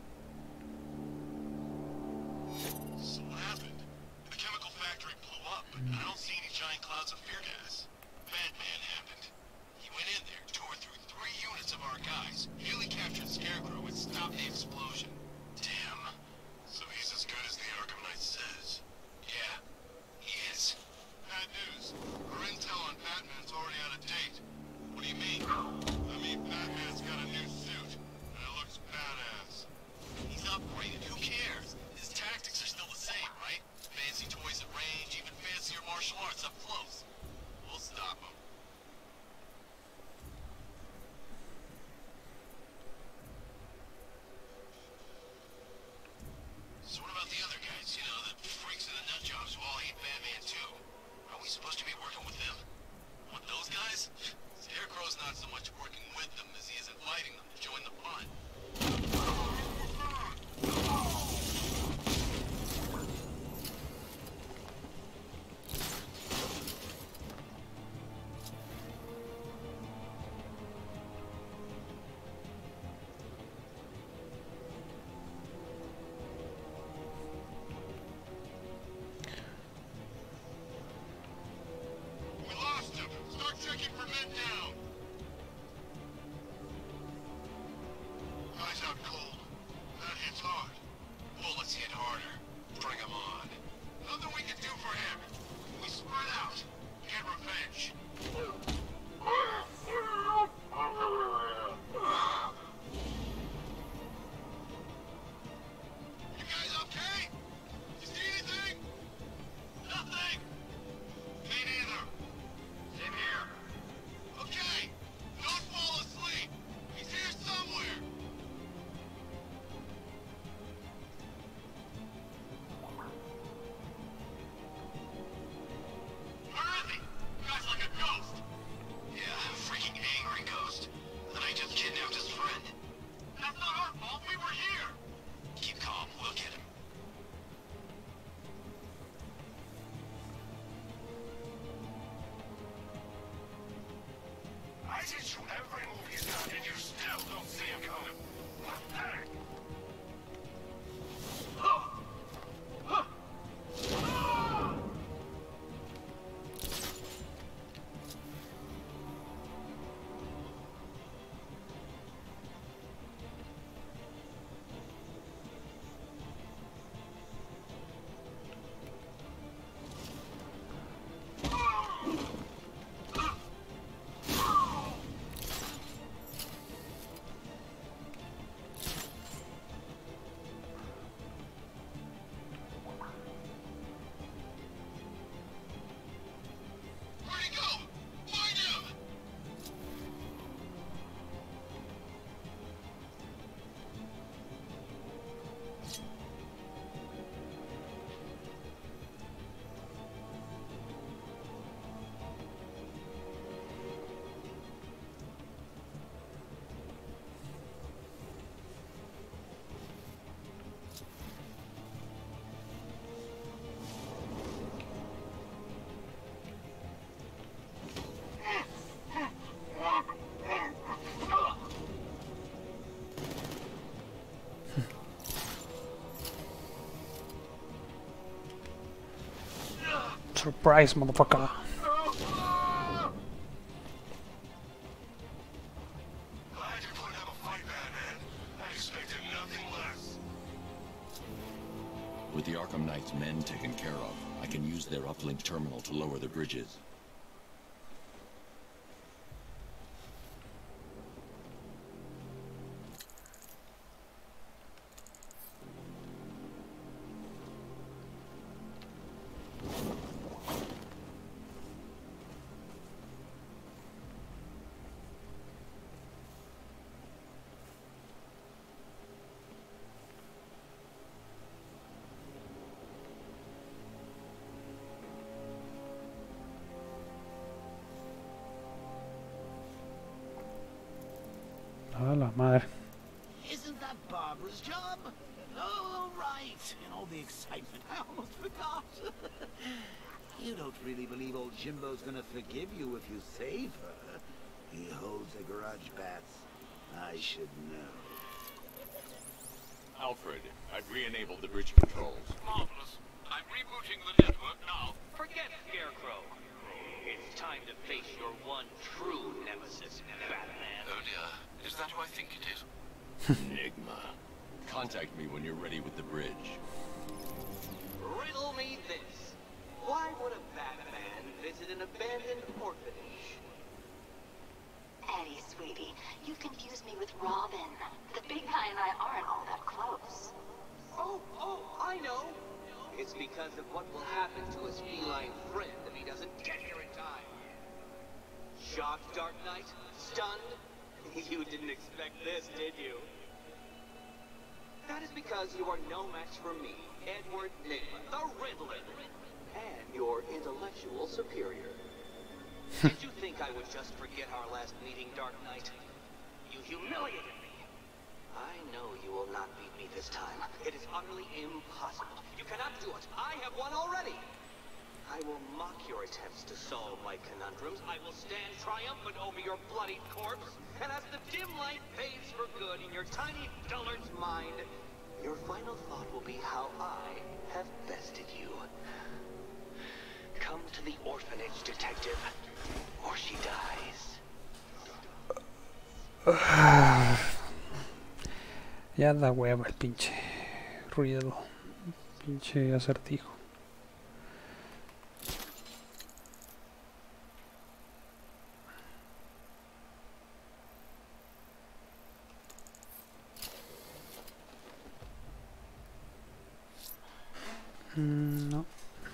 So what happened? The chemical factory blew up, but I don't see any giant clouds of fear gas. Batman happened. He went in there, tore through three units of our guys, nearly captured Scarecrow, and stopped the explosion. Damn. So he's as good as the Arkham Knight says. Yeah, he is. Bad news. Our intel on Batman's already out of date. What do you mean? I mean, Batman's got a new suit, and it looks badass. upgraded. Who cares? His tactics are still the same, right? Fancy toys at range, even fancier martial arts up close. We'll stop him. So what about the other guys? You know, the freaks and the nut jobs who all hate Batman too. Are we supposed to be working with them? With those guys? Scarecrow's not so much working with them as he is inviting them to join the fun. We lost him! Start checking for men down! Eyes out cold. That hits hard. Bullets hit harder. Bring him on. Nothing we can do for him. We spread out. Get revenge. You guys okay? You see anything? Nothing. Me neither. Same here. Okay. Don't fall asleep. He's here somewhere. Where is he? Guy's like a ghost. Yeah, freaking angry ghost. And I just kidnapped his friend. That's not our fault. We were here. Keep calm. We'll get him. I did shoot every move he's done, and you still don't see him coming. Pathetic. Huh. Huh. Ah! Where'd he go? Find him! Surprise, motherfucker. Glad you're putting up a fight, Batman. I expected nothing less. With the Arkham Knight's men taken care of, I can use their uplink terminal to lower the bridges. A la madre. Isn't that Barbara's job? Oh, right. In all the excitement, I almost forgot. You don't really believe old Jimbo's gonna forgive you if you save her. He holds a grudge, Bats. I should know. Alfred, I've re-enabled the bridge controls. Marvelous. I'm rebooting the network now. Forget Scarecrow. It's time to face your one true nemesis, Batman. Oh dear. Is that who I think it is? Enigma. Contact me when you're ready with the bridge. Riddle me this. Why would a Batman visit an abandoned orphanage? Eddie, sweetie, you confused me with Robin. The big guy and I aren't all that close. It's because of what will happen to his feline friend if he doesn't get here in time. Shocked, Dark Knight? Stunned? You didn't expect this, did you? That is because you are no match for me, Edward Nygma, the Riddler, and your intellectual superior. Did you think I would just forget our last meeting, Dark Knight? You humiliated me. I know you will not beat me this time. It is utterly impossible. You cannot do it. I have won already. I will mock your attempts to solve my conundrums. I will stand triumphant over your bloodied corpse. And as the dim light fades for good in your tiny dullard's mind, your final thought will be how I have bested you. Come to the orphanage, detective, or she dies. Ya da hueva el pinche ruido, pinche acertijo. Mm, no.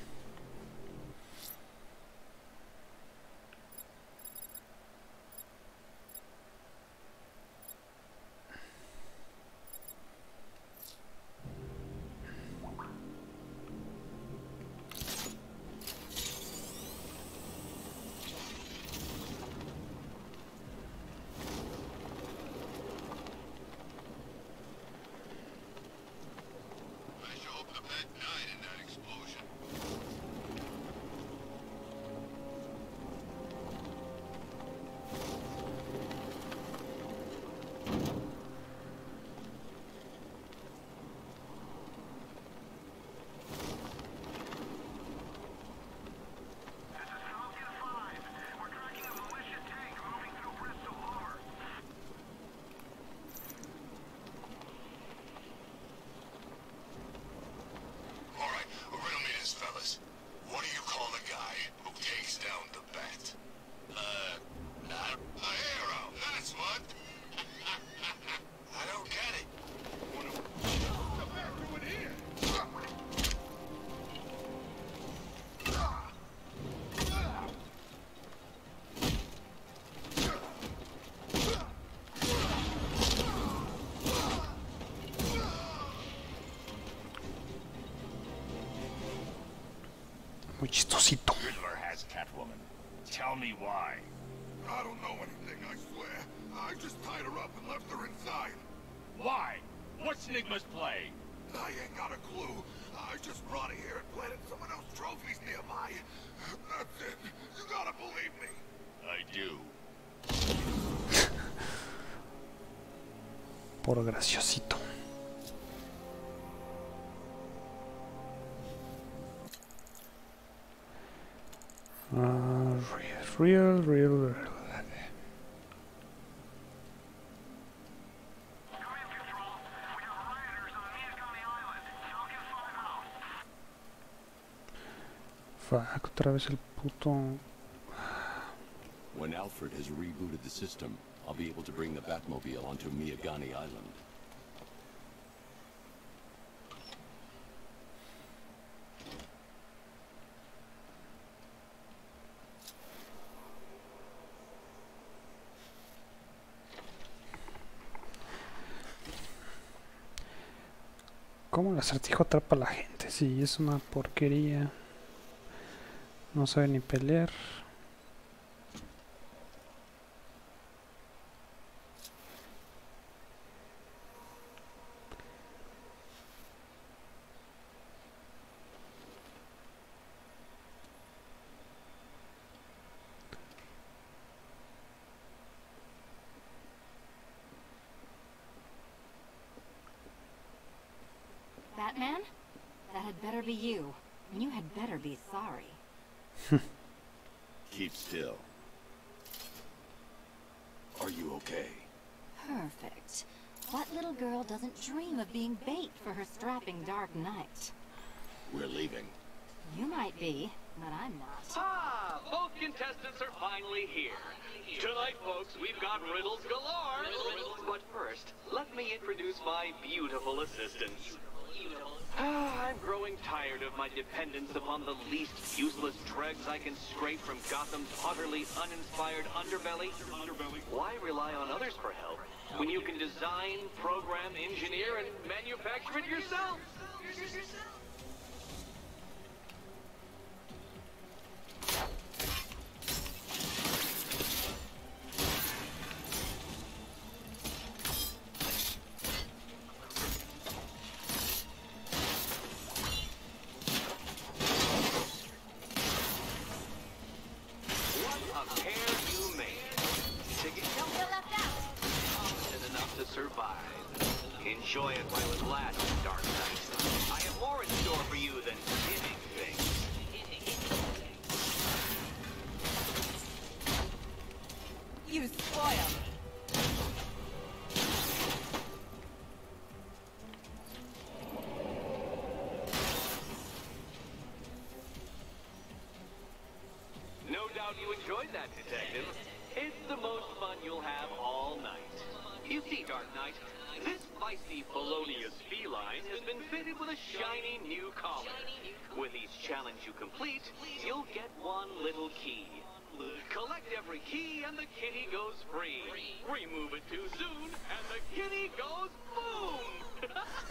Muy chistosito. Riddler has Catwoman. Tell me why. I don't know anything, I swear. I just tied her up and left her inside. Why? What's Nygma's play? I ain't got a clue. I just brought her here and planted someone else's trophies nearby. That's it. You gotta believe me. I do. Por graciosito. Uh, real, real, real. Fuck, otra vez el puto. When Alfred has rebooted the system, I'll be able to bring the Batmobile onto Miagani Island. ¿Cómo el acertijo atrapa a la gente? Si es una porquería. No sabe ni pelear. Batman? That had better be you. And you had better be sorry. Keep still. Are you okay? Perfect. What little girl doesn't dream of being bait for her strapping Dark Knight? We're leaving. You might be, but I'm not. Ah, both contestants are finally here. Tonight, folks, we've got riddles galore. But first, let me introduce my beautiful assistants. Ah, I'm growing tired of my dependence upon the least useless dregs I can scrape from Gotham's utterly uninspired underbelly. Underbelly. Why rely on others for help when you can design, program, engineer, and manufacture it yourself? Enjoy it while it lasts, Dark Knight. I have more in store for you than hitting things. You spoil me. No doubt you enjoyed that, Detective. It's the most fun you'll have all night. You see, Dark Knight, this feisty felonious feline has been fitted with a shiny new collar. With each challenge you complete, you'll get one little key. Collect every key and the kitty goes free. Remove it too soon and the kitty goes boom!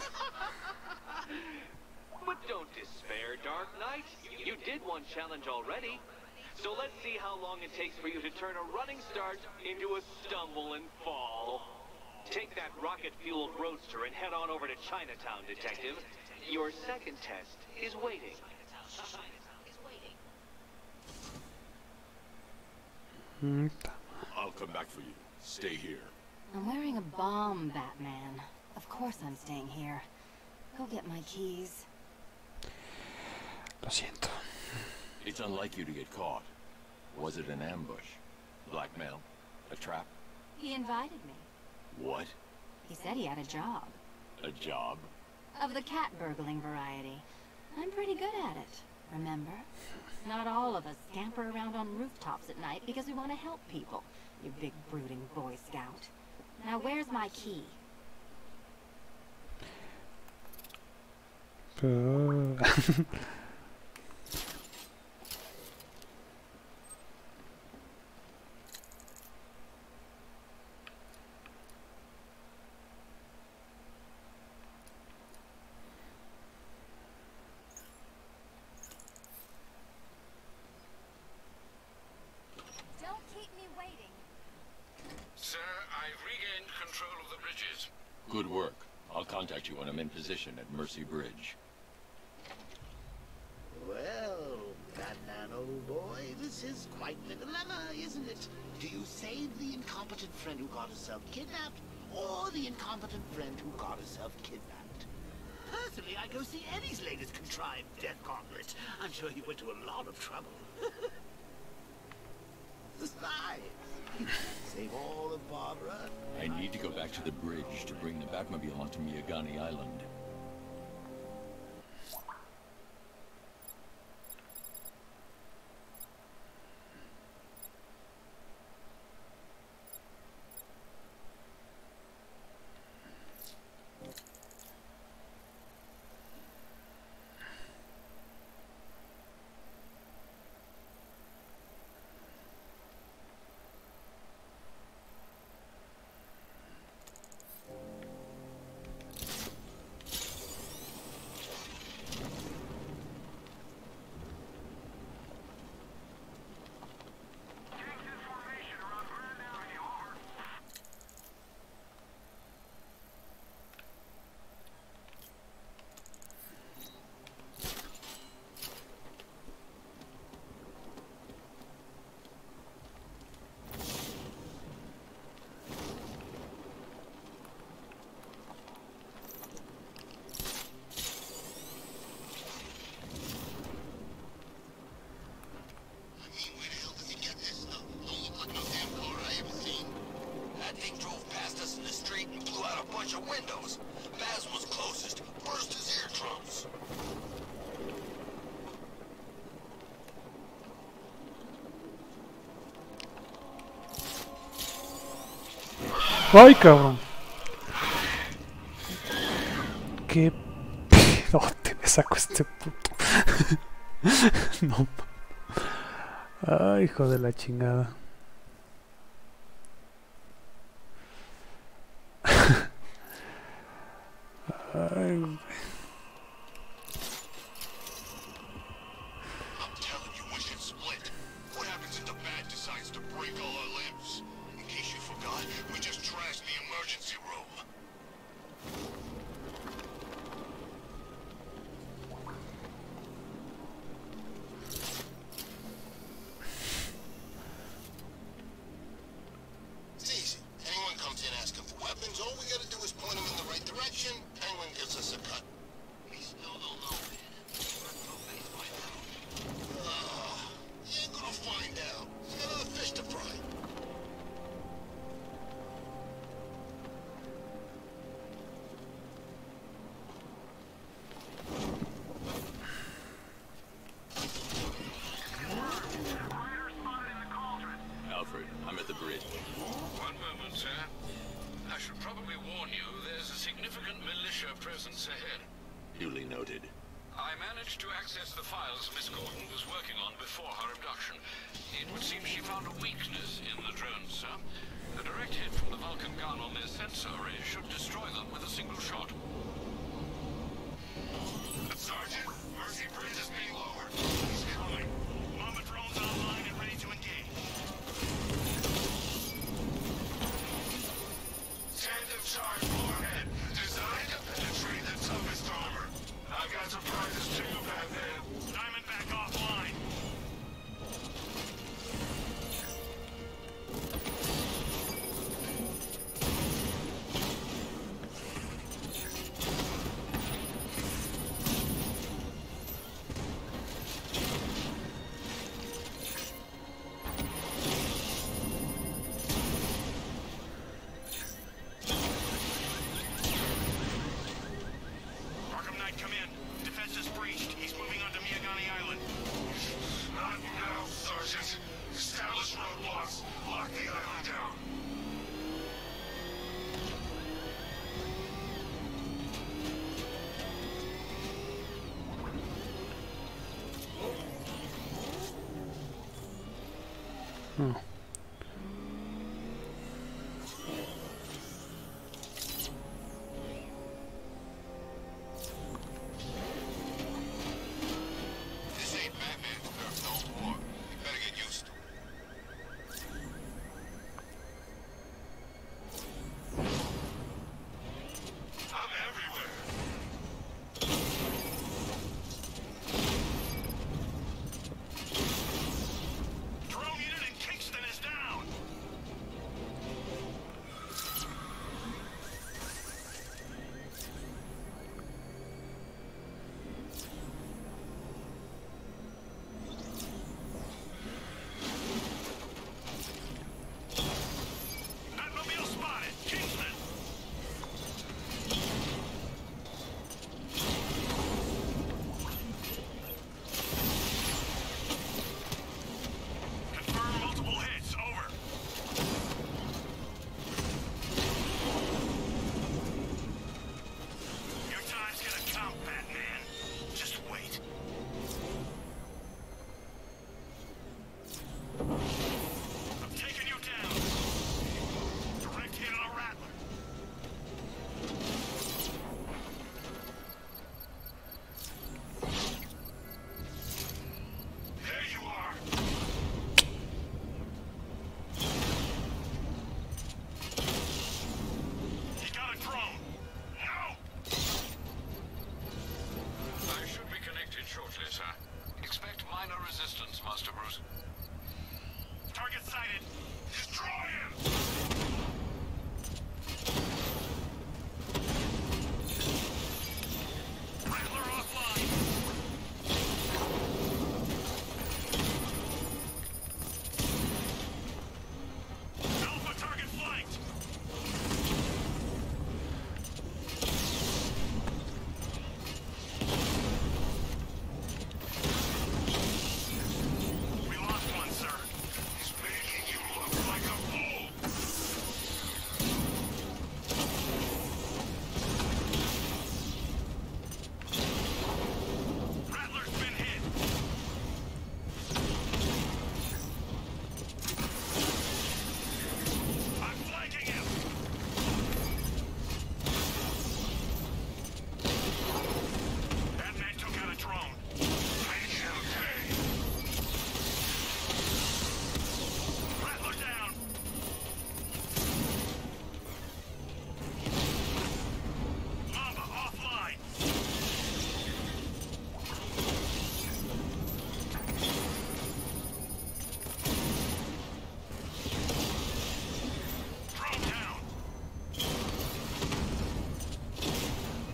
But don't despair, Dark Knight. You did one challenge already. So let's see how long it takes for you to turn a running start into a stumble and fall. Take that rocket-fueled roadster and head on over to Chinatown, Detective. Your second test is waiting. I'll come back for you. Stay here. I'm wearing a bomb, Batman. Of course I'm staying here. Go get my keys. Lo siento. It's unlike you to get caught. Was it an ambush? Blackmail? A trap? He invited me. What? He said he had a job. A job? Of the cat burgling variety. I'm pretty good at it, remember? Not all of us scamper around on rooftops at night because we want to help people, you big brooding Boy Scout. Now where's my key? Good work. I'll contact you when I'm in position at Mercy Bridge. Well, Batman, old boy, this is quite the dilemma, isn't it? Do you save the incompetent friend who got herself kidnapped, or the incompetent friend who got herself kidnapped? Personally, I go see Eddie's latest contrived death gauntlet. I'm sure he went to a lot of trouble. Besides, save all of Barbara. I need to go back to the bridge to bring the Batmobile onto Miyagani Island. Windows. Baz was closest. Burst his eardrums. Ay, cabrón. qué pedote me saco este puto. No. Ay, hijo de la chingada. Ay.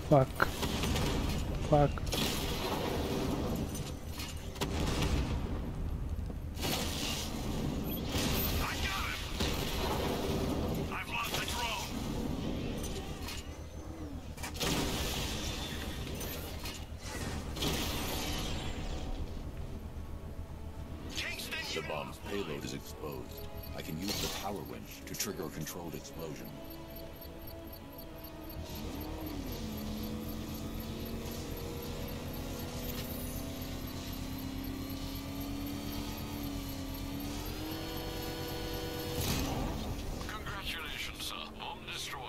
Fuck. Fuck. The bomb's payload is exposed. I can use the power winch to trigger a controlled explosion. Congratulations, sir. Bomb destroyed.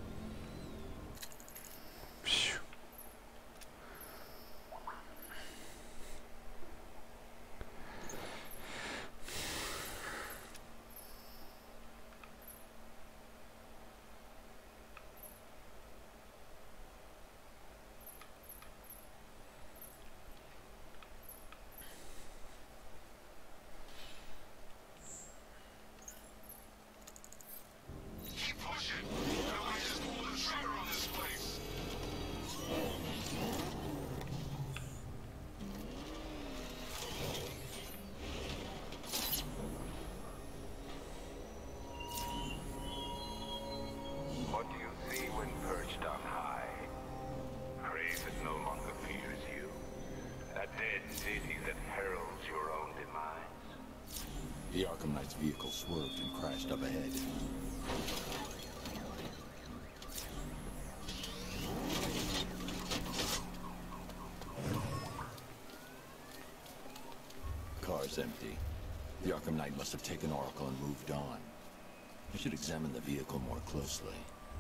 What do you see when perched on high? Praise that no longer fears you. A dead city that heralds your own demise. The Arkham Knight's vehicle swerved and crashed up ahead. Car's empty. The Arkham Knight must have taken Oracle and moved on. I should examine the vehicle more closely.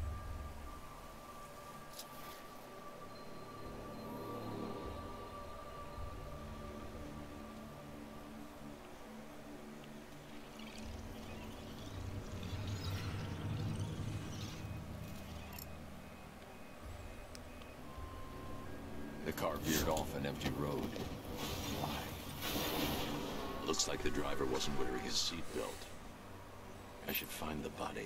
The car veered off an empty road. Why? Looks like the driver wasn't wearing his seatbelt. I should find the body.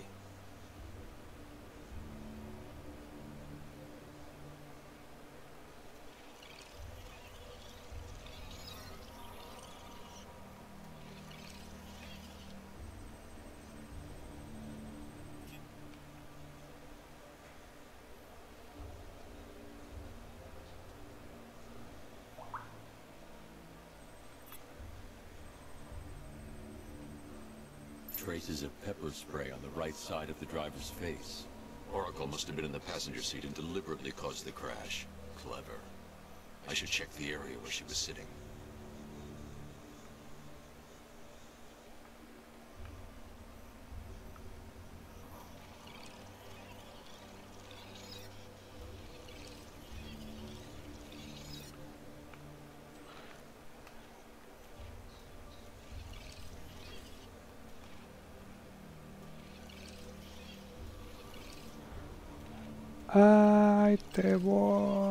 Traces of pepper spray on the right side of the driver's face. Oracle must have been in the passenger seat and deliberately caused the crash. Clever. I should check the area where she was sitting. Ay, te voy.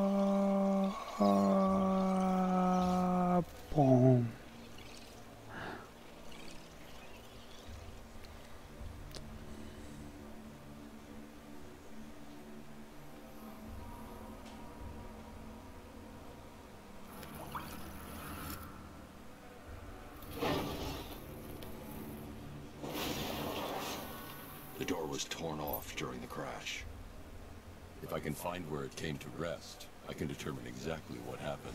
Pum. The door was torn off during the crash. If I can find where it came to rest, I can determine exactly what happened.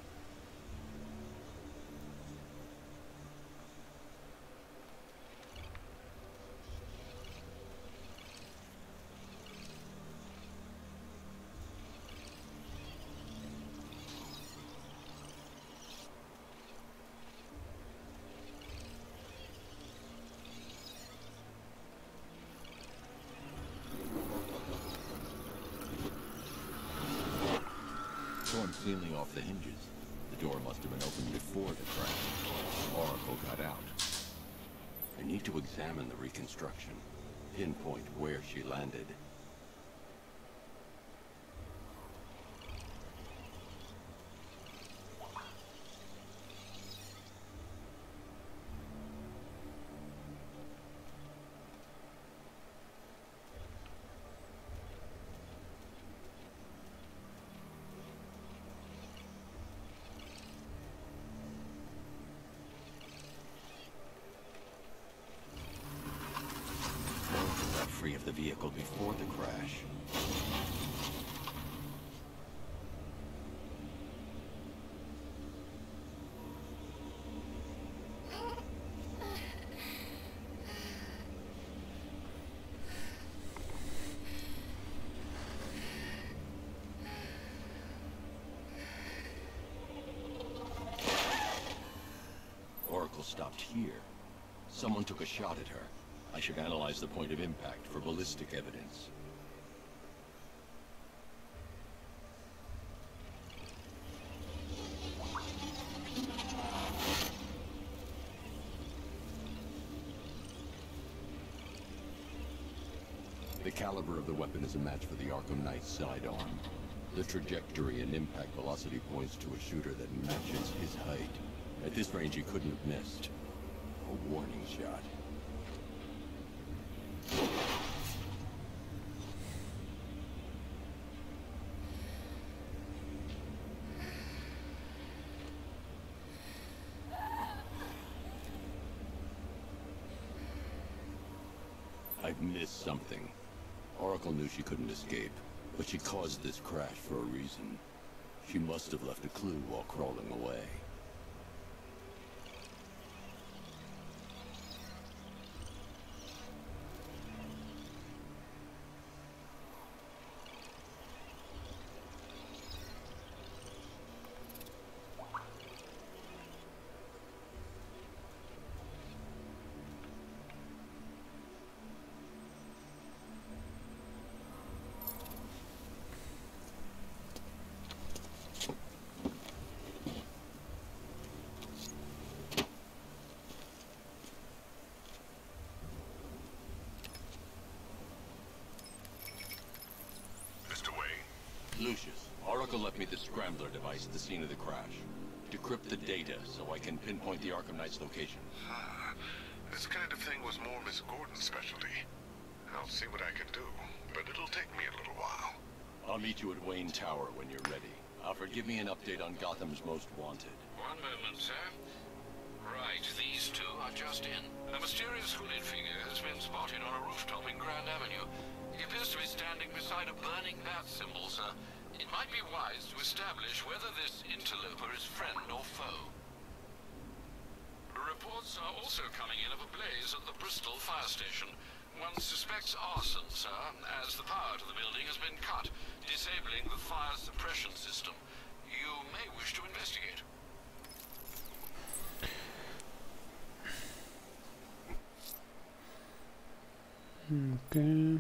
Torn ceiling off the hinges. The door must have been opened before the crash. Oracle got out. I need to examine the reconstruction. Pinpoint where she landed. telemetry of the vehicle before the crash. Stopped here. Someone took a shot at her. I should analyze the point of impact for ballistic evidence. The caliber of the weapon is a match for the Arkham Knight's sidearm. The trajectory and impact velocity points to a shooter that matches his height. At this range, he couldn't have missed. A warning shot. I've missed something. Oracle knew she couldn't escape, but she caused this crash for a reason. She must have left a clue while crawling away. Lucius, Oracle left me the Scrambler device at the scene of the crash. Decrypt the data so I can pinpoint the Arkham Knight's location. Ah, this kind of thing was more Miss Gordon's specialty. I'll see what I can do, but it'll take me a little while. I'll meet you at Wayne Tower when you're ready. Alfred, give me an update on Gotham's Most Wanted. One moment, sir. Right, these two are just in. A mysterious hooded figure has been spotted on a rooftop in Grand Avenue. He appears to be standing beside a burning bat symbol, sir. It might be wise to establish whether this interloper is friend or foe. Reports are also coming in of a blaze at the Bristol fire station. One suspects arson, sir, as the power to the building has been cut, disabling the fire suppression system. You may wish to investigate. Okay.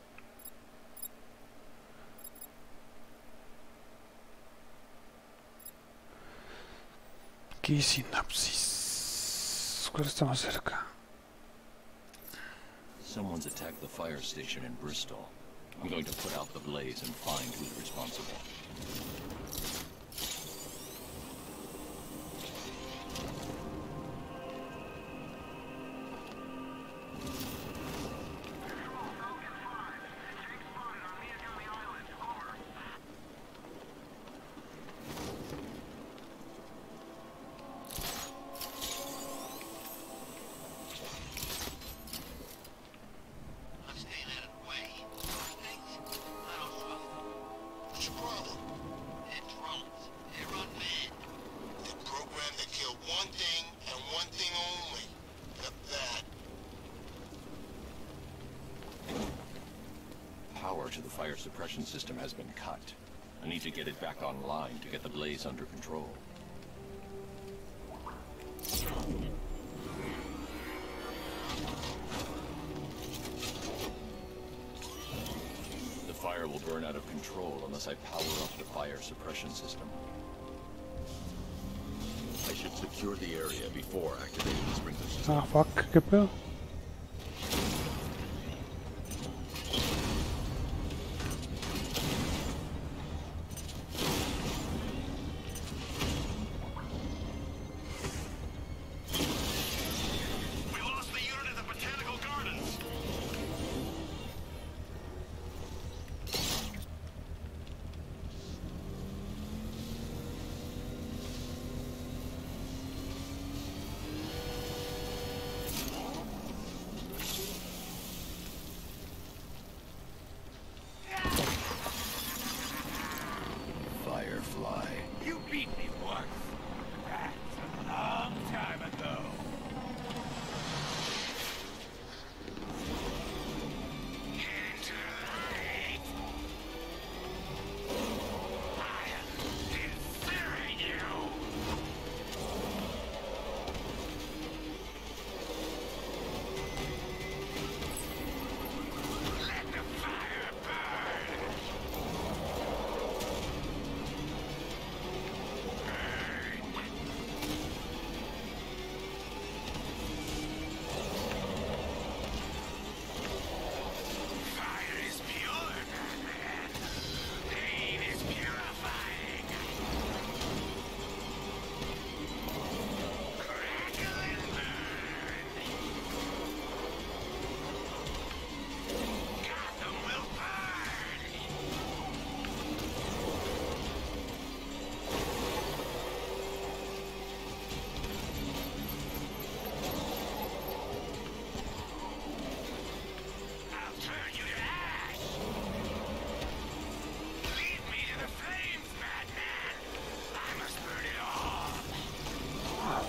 ¿Qué sinapsis? ¿Cuál está más cerca? Someone's attacked the fire station in Bristol. I'm going to put out the blaze and find who's responsible. To the fire suppression system has been cut. I need to get it back online to get the blaze under control. The fire will burn out of control unless I power up the fire suppression system. I should secure the area before activating the sprinkler system. Ah, fuck, ¿qué pedo?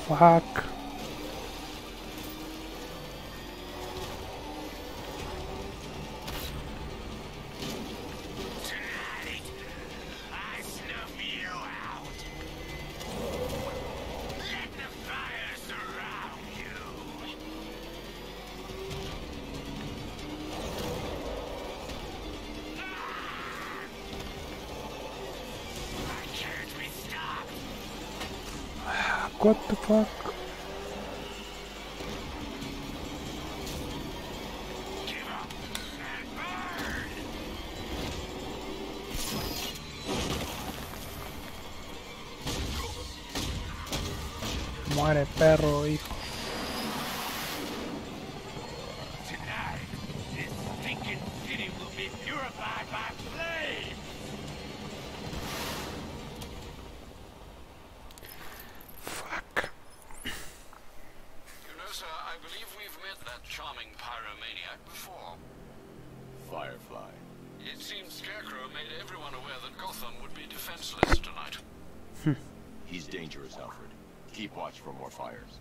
Fuck. What the fuck? Muere, perro, hijo. Tonight, this stinking city will be purified by flame. Fuck. You know, sir, I believe we've met that charming pyromaniac before. Firefly. It seems Scarecrow made everyone aware that Gotham would be defenseless tonight. He's dangerous, Alfred. Keep watch for more fires.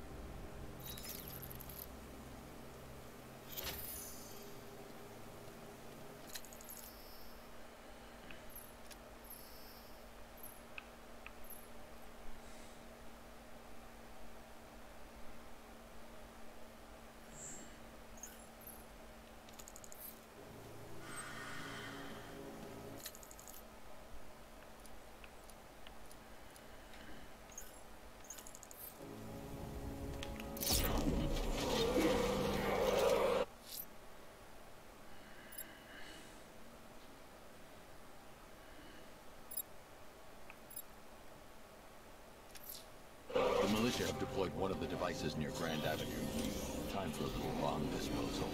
The militia have deployed one of the devices near Grand Avenue. Time for a little bomb disposal.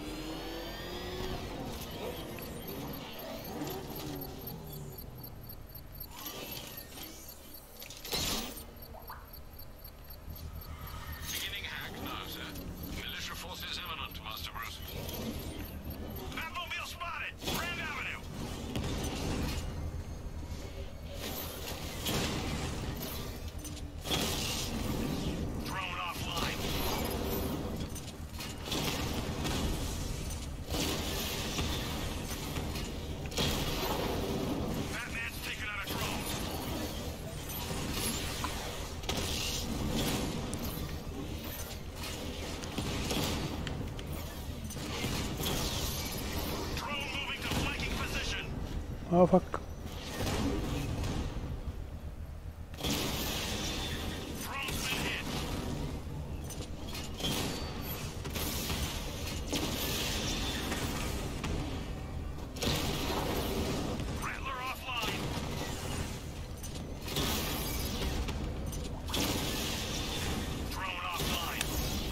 Beginning hack now, sir. Militia forces imminent, Master Bruce. Batmobile spotted! Grand Avenue! Drone offline. Batman's taking out a drone. Drone moving to flanking position. Oh fuck. Drone's been hit. Rattler offline. Drone offline.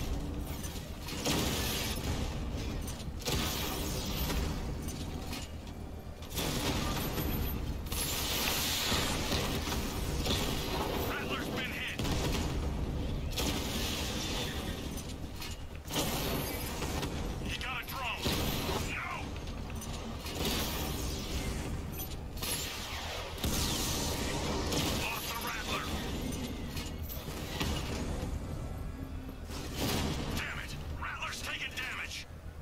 Rattler's been hit. He got a drone. No! Lost the Rattler. Damn it! Rattler's taking damage.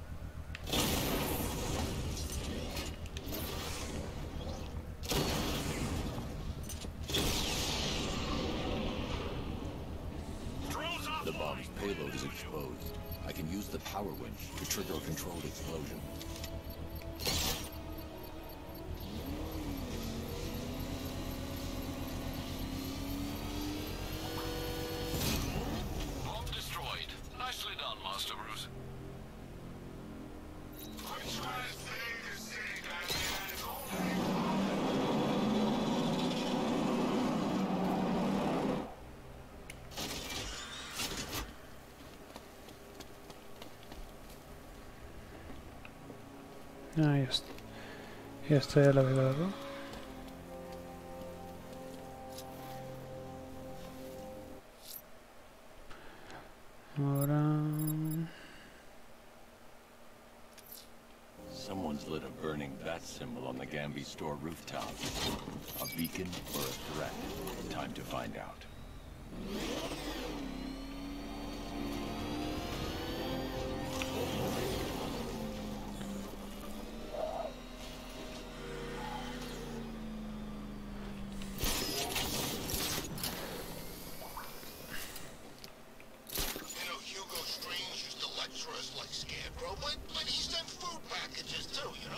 Drone's The offline. bomb's payload is exposed. I can use the power winch to trigger a controlled explosion. Bomb destroyed. Nicely done, Master Bruce. I'm trying to save this city, Batman. Ah, ya está. Ya está, ya la había dado. Ahora... Someone's lit a burning bat symbol on the Gambi store rooftop. A beacon or a threat? Time to find out.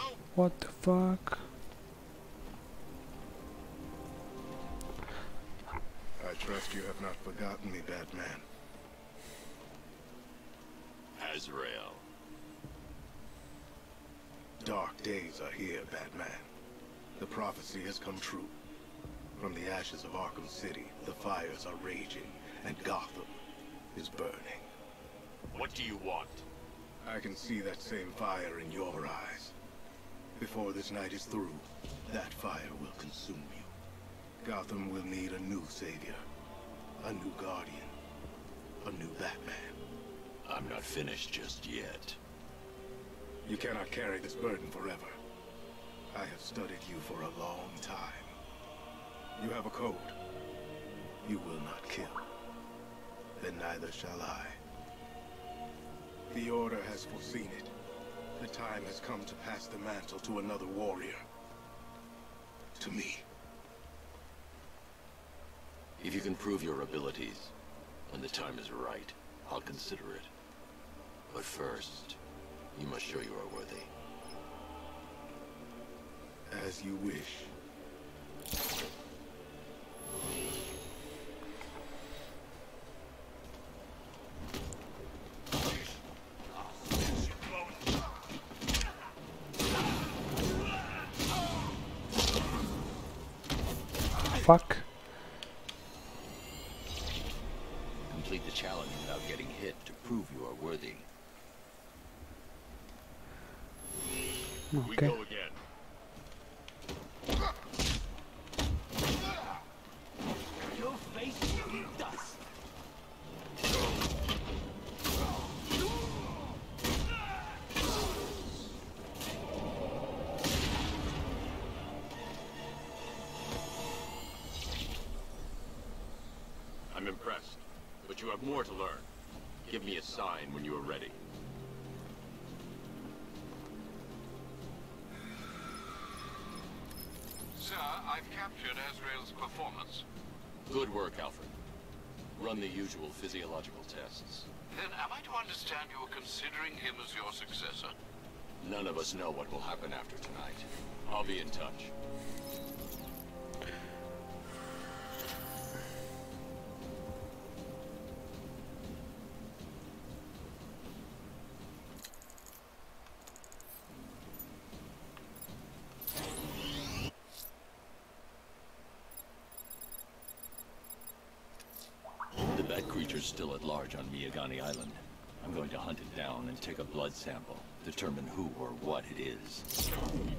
What the fuck? I trust you have not forgotten me, Batman. Azrael. Dark days are here, Batman. The prophecy has come true. From the ashes of Arkham City, the fires are raging, and Gotham is burning. What do you want? I can see that same fire in your eyes. Before this night is through, that fire will consume you. Gotham will need a new savior, a new guardian, a new Batman. I'm not finished just yet. You cannot carry this burden forever. I have studied you for a long time. You have a code. You will not kill. Then neither shall I. The Order has foreseen it. The time has come to pass the mantle to another warrior. To me. If you can prove your abilities, when the time is right, I'll consider it. But first, you must show you are worthy. As you wish. Fuck. Complete the challenge without getting hit to prove you are worthy. Okay. We go again. Your face will be dust. I'm impressed, but you have more to learn. Give me a sign when you are ready. Sir, I've captured Azrael's performance. Good work, Alfred. Run the usual physiological tests. Then am I to understand you are considering him as your successor? None of us know what will happen after tonight. I'll be in touch. The bat creature's still at large on Miyagani Island. I'm going to hunt it down and take a blood sample, determine who or what it is.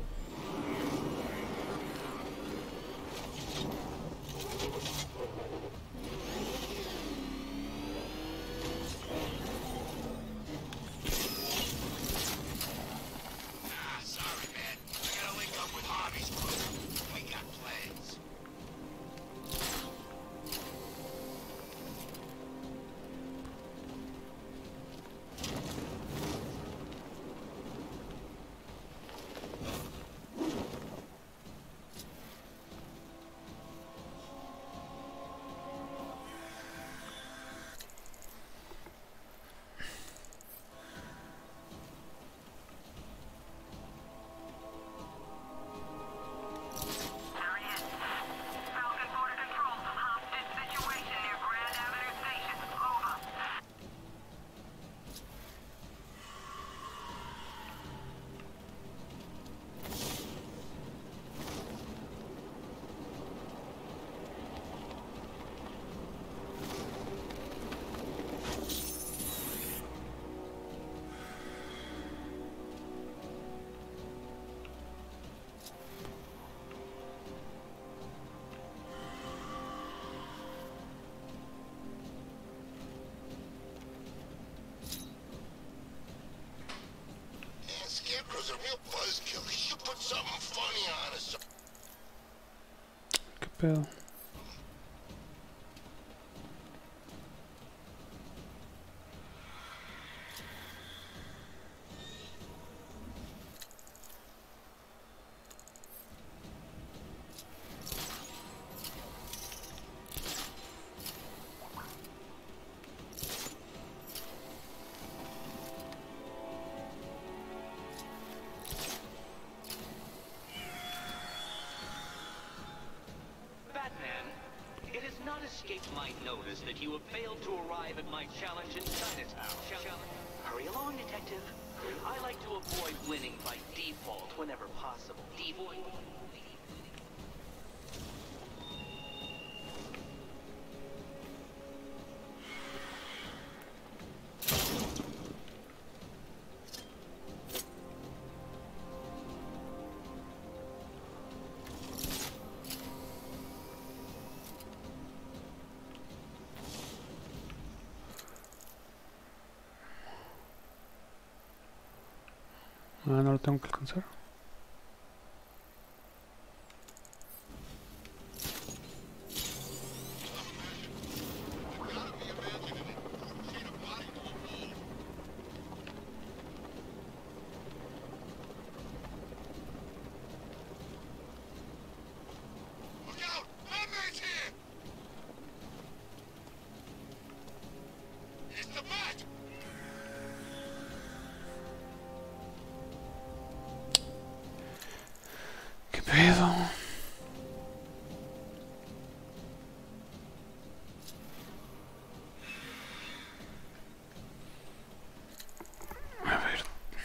Ah, sorry, man. I gotta link up with Harvey's crew. We got plans. Falcon Border Control. Hostage situation near Grand Avenue Station. Over. Man, Scarecrow's a real buzzkill. He should put something funny on us. ¿Qué pedo? escaped my notice that you have failed to arrive at my challenge in Chinatown. Hurry along, Detective. I like to avoid winning by default whenever possible. Default. Ah, no lo tengo que alcanzar. ¿Qué pedo? A ver.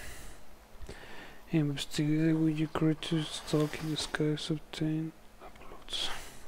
Investigate the Ouija creatures stalking the skies, obtain uploads.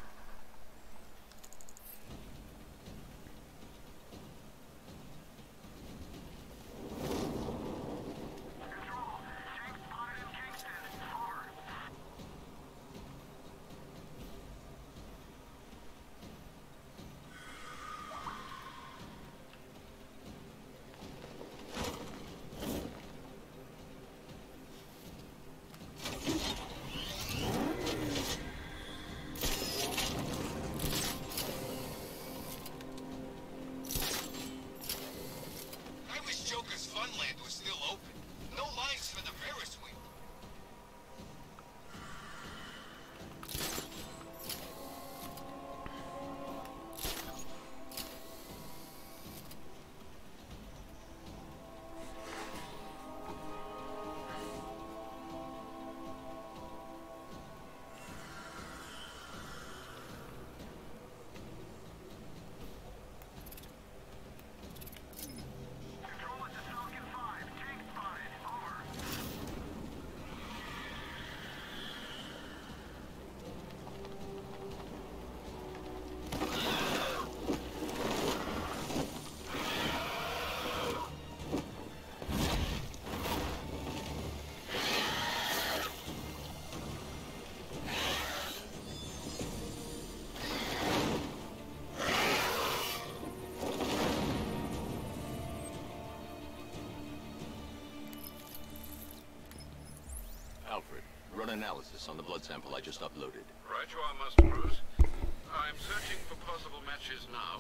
Alfred, run analysis on the blood sample I just uploaded. Right you are, Master Bruce. I'm searching for possible matches now.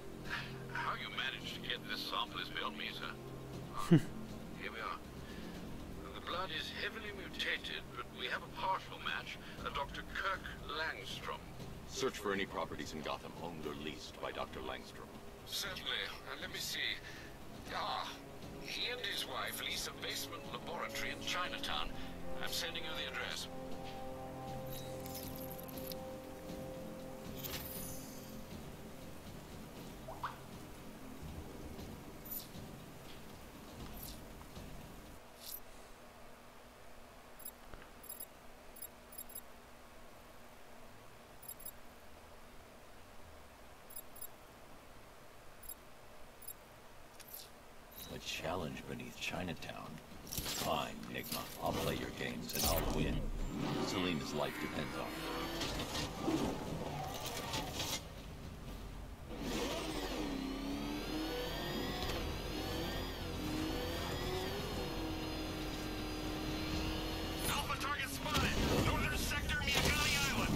How you managed to get this sample is beyond me, sir. Ah, here we are. The blood is heavily mutated, but we have a partial match, a Doctor Kirk Langstrom. Search for any properties in Gotham owned or leased by Doctor Langstrom. Certainly. Uh, let me see. Ah, he and his wife lease a basement laboratory in Chinatown. I'm sending you the address. A challenge beneath Chinatown? Fine, Nigma. I'll play your games and I'll win. Selena's life depends on it. Alpha target spotted! Northern sector, Miyagi Island!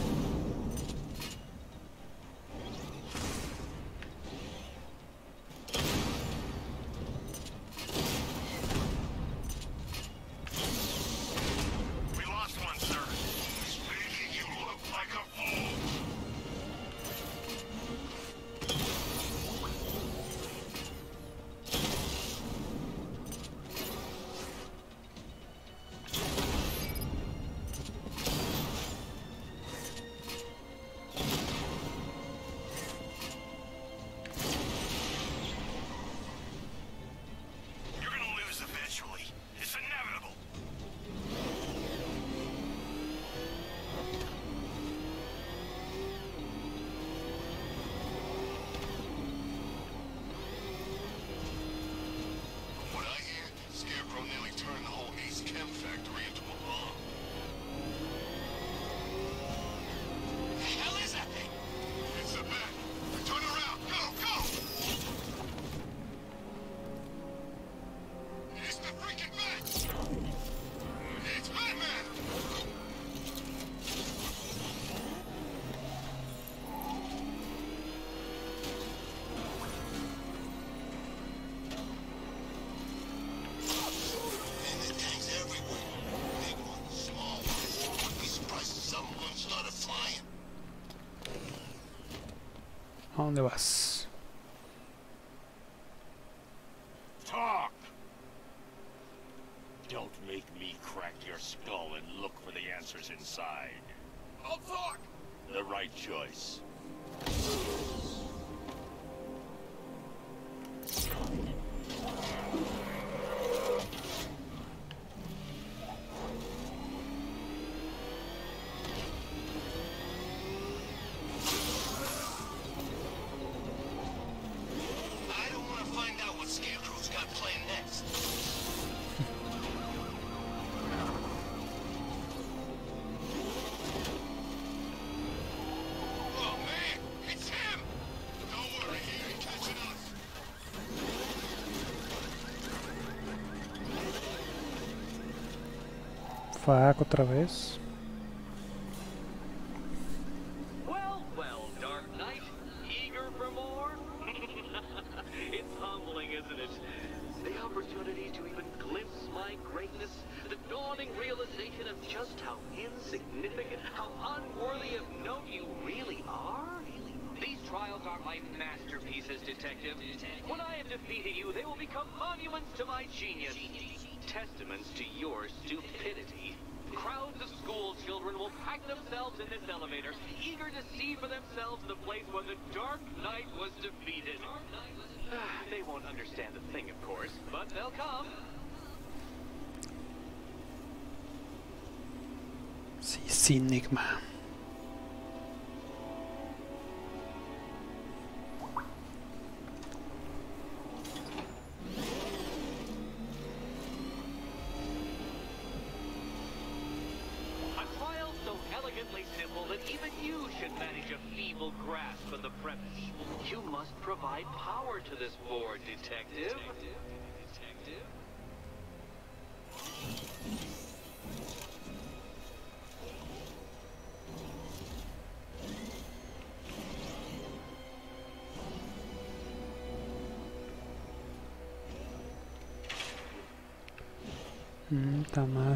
We lost one, sir. He's making you look like a fool. ¿A dónde vas? Talk! Don't make me crack your skull and look for the answers inside. I'll talk! The right choice. Fuck, otra vez. Well, well, Dark Knight, eager for more? It's humbling, isn't it? The opportunity to even glimpse my greatness, the dawning realization of just how insignificant, how unworthy of note you really are. These trials are my masterpieces, Detective. When I have defeated you, they will become monuments to my genius. Testaments to your stupidity. Crowds of school children will pack themselves in this elevator, eager to see for themselves the place where the Dark Knight was defeated. They won't understand a thing, of course, but they'll come. Sí, sí, Enigma. Grasp of the premise. You must provide power to this board, Detective. Detective? Mm, está mal.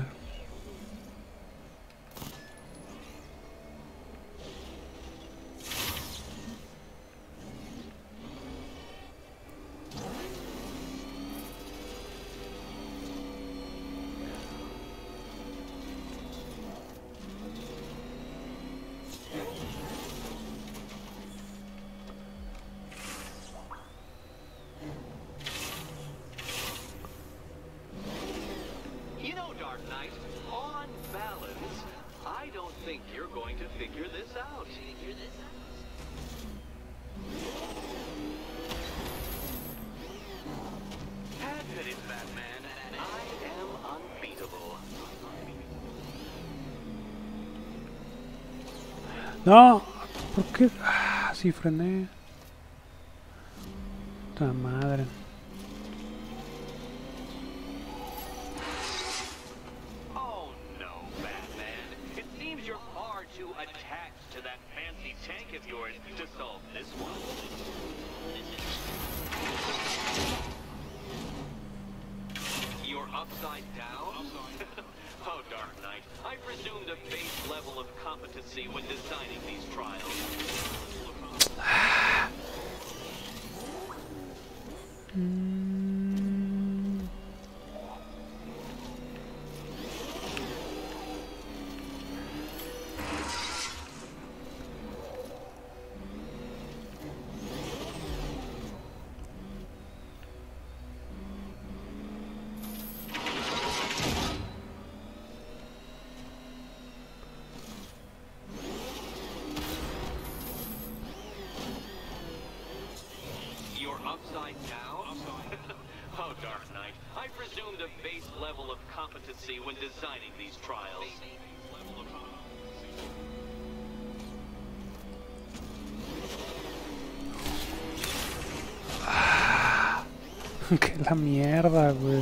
No, ¿por qué? Ah, sí frené. Puta madre. Oh no, Batman. It seems you're far too attached to that fancy tank of yours to solve this one. You're upside down? Oh, Dark Knight, I presumed a base level of competency when designing these trials. mm. Upside down? Oh, Dark Knight, I presumed a base level of competency when designing these trials. Ah, que la mierda, güey.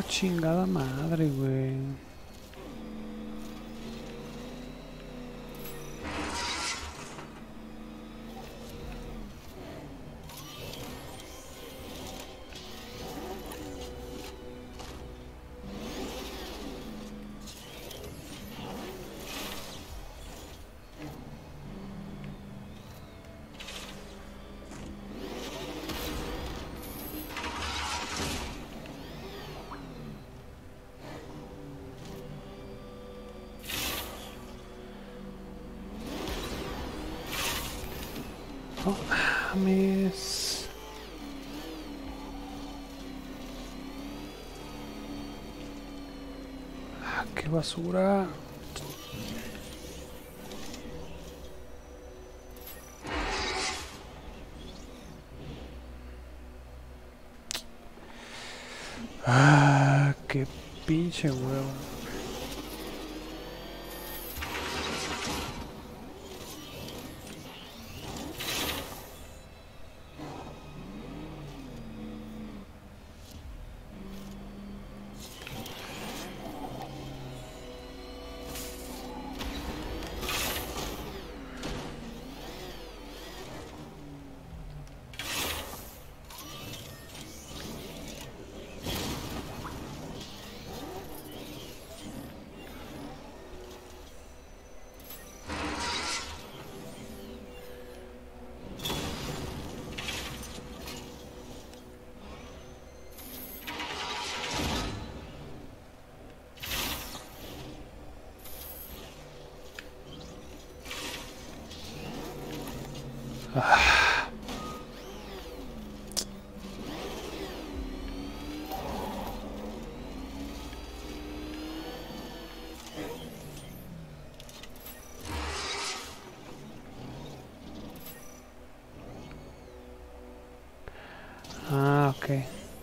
Chingada madre, güey. No mames. Ah, qué basura. Ah, qué pinche huevo. Ah. Ah, ok.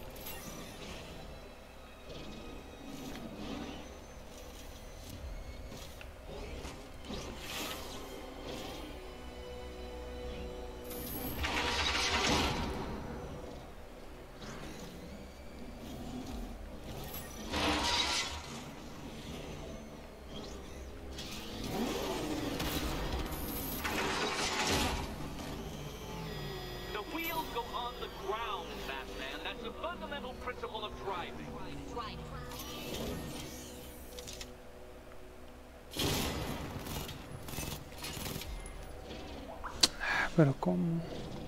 The wheels go on the ground, Batman. That's the fundamental principle of driving. Right. Pero cómo.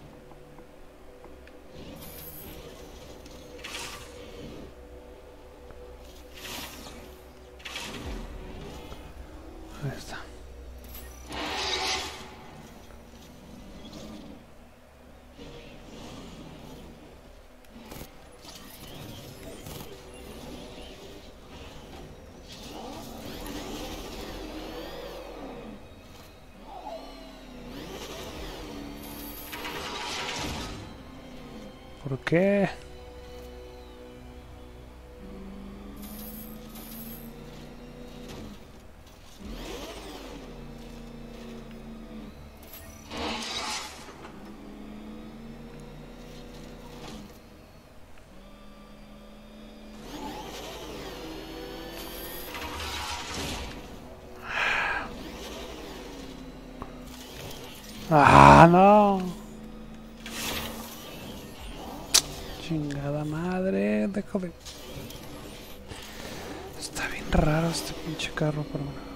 Ahí está. ¿Por qué? Ah, no. Chingada madre, dejo de... Está bien raro este pinche carro, pero bueno.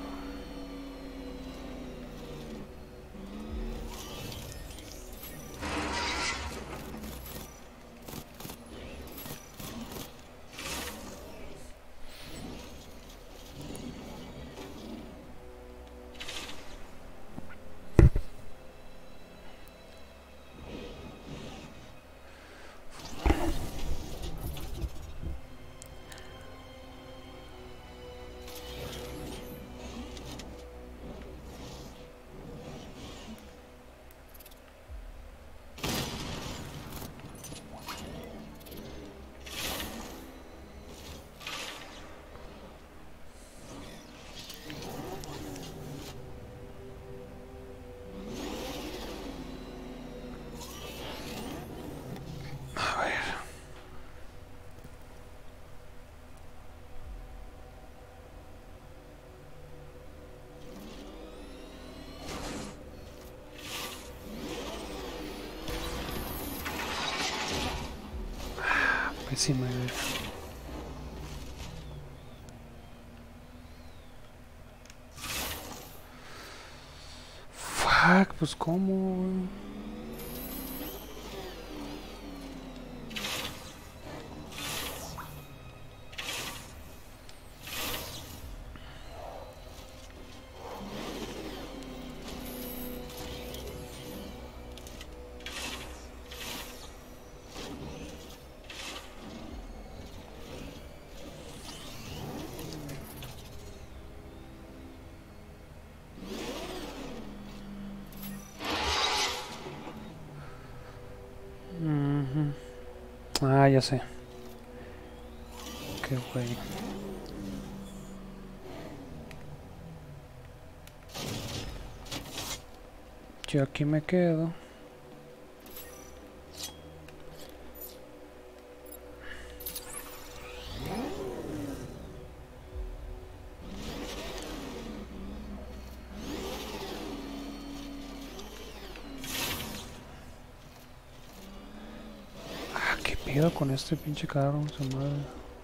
pésima idea. Fuck, pues cómo, güey. Ah, ya sé. Qué güey. Yo aquí me quedo. Con este pinche carro, se mueve.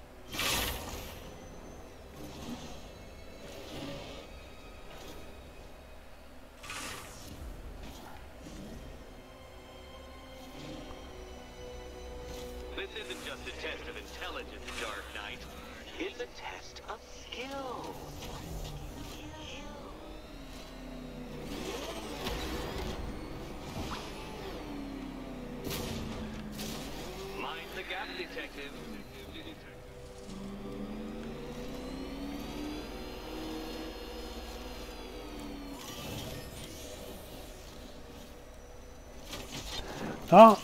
This isn't just a test of intelligence, Dark Knight. It's a test of skill. The gap detective. No.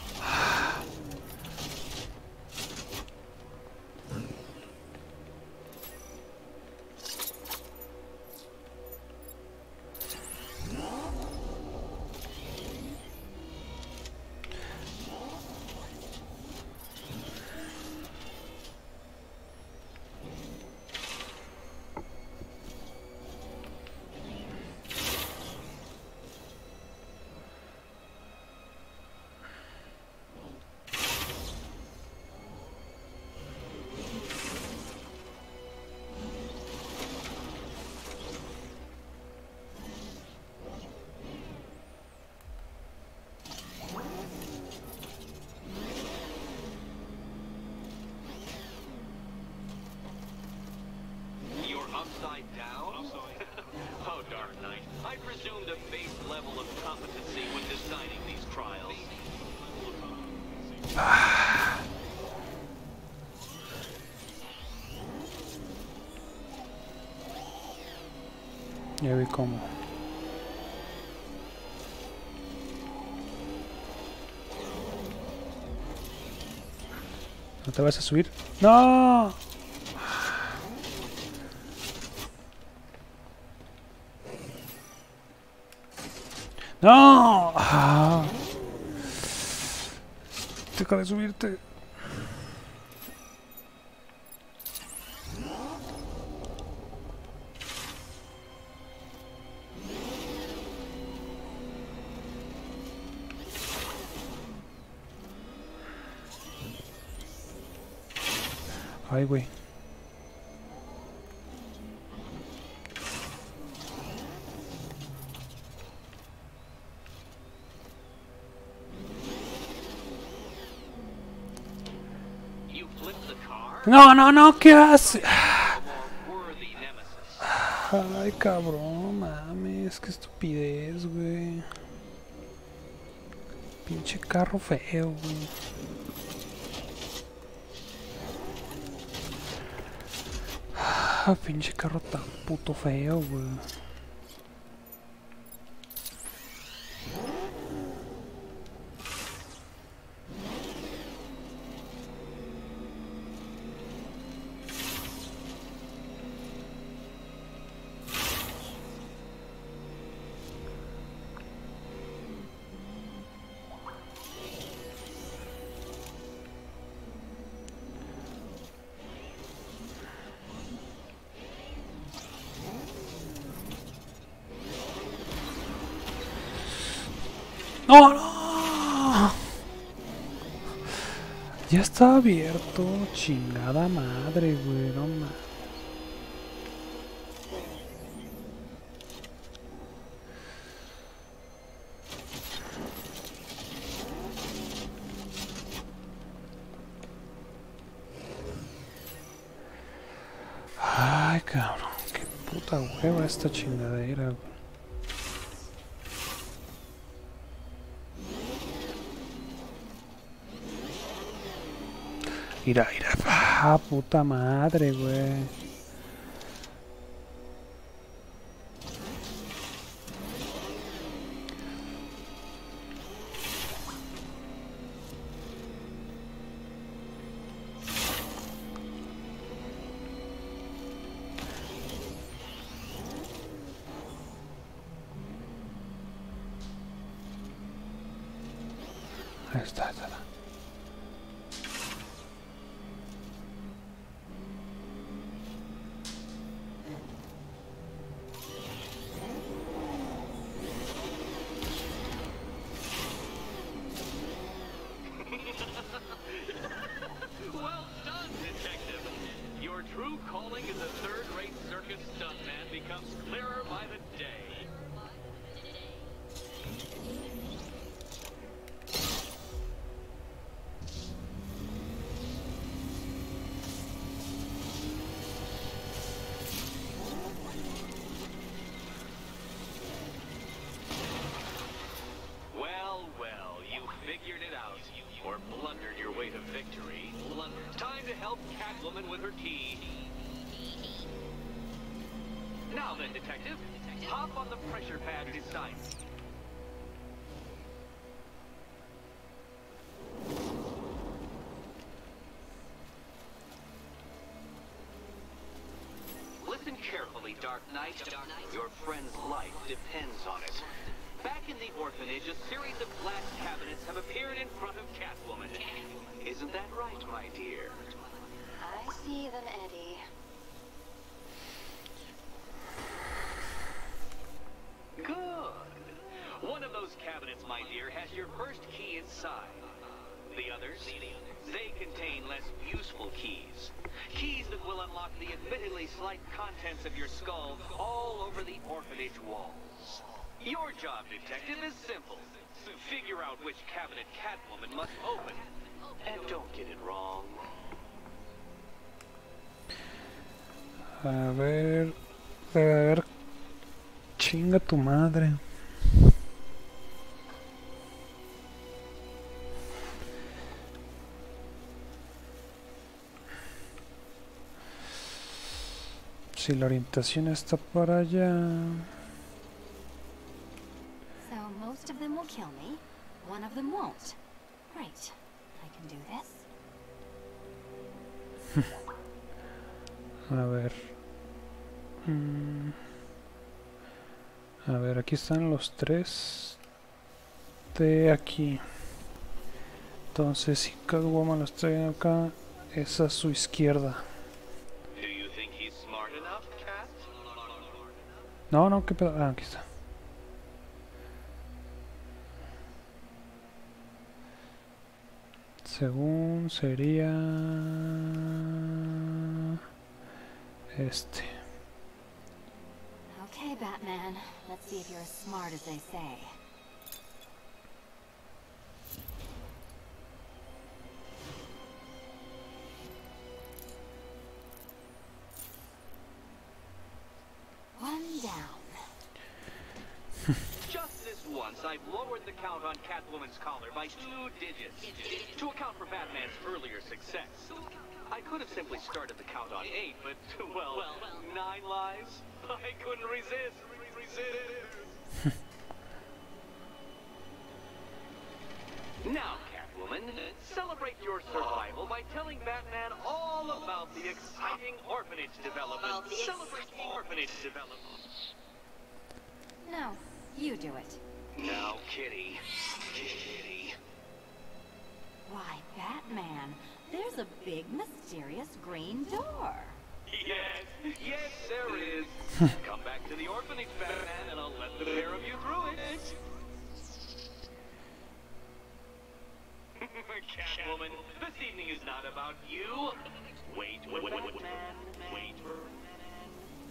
Upside down? Oh, Dark Knight, I presumed a base level of competency when deciding these trials. Ya vi cómo. ¿No te vas a subir? ¡No! ¡No! Ah. Deja de subirte. Ay, güey. No, no, no, ¿qué hace? Ay, cabrón, mames, qué estupidez, güey. Pinche carro feo, güey. Ah, pinche carro tan puto feo, güey. ¡No, no! Ya está abierto, chingada madre, güey, no mames. Ay, cabrón, qué puta hueva esta chingadera, güey. Mira, mira, ah, puta madre, güey. Ahí está, ahí está. Well done, detective. Your true calling as a third-rate circus stuntman becomes clearer by the day. Well, well, you figured it out. Or blundered your way to victory. Time to help Catwoman with her key. Now then, detective, hop on the pressure pad beside me. Listen carefully, Dark Knight. Your friend's life depends on it. Back in the orphanage, a series of glass cabinets have appeared in front of Catwoman. Isn't that right, my dear? I see them, Eddie. Good. One of those cabinets, my dear, has your first key inside. The others, they contain less useful keys. Keys that will unlock the admittedly slight contents of your skull all over the orphanage walls. Your job, detective, is simple. Figure out which cabinet Catwoman must open. And don't get it wrong. A ver, a ver, chinga tu madre. Si la orientación está para allá. So most of them will kill me, one of them won't. Great, I can do this. A ver. Mm. A ver, aquí están los tres de aquí. Entonces, si Catwoman lo está viendo acá, es a su izquierda. Do you think he's smart enough, Cat? No, no, qué pedo. Ah, aquí está. Según sería este. Okay, Batman. Let's see if you're as smart as they say. One down. Just this once, I've lowered the count on Catwoman's collar by two digits to account for Batman's earlier success. I could have simply started the count on eight, but, well, nine lives? I couldn't resist. Resist. Now, Catwoman, celebrate your survival by telling Batman all about the exciting orphanage development. Celebrate the orphanage development. No, you do it. Now, Kitty. Kitty. Why, Batman, there's a big, mysterious green door. Yes, yes, there is. Come back to the orphanage, Batman, and I'll let the pair of you through it. Catwoman, this evening is not about you. Wait, wait, wait, wait, man, wait for a minute.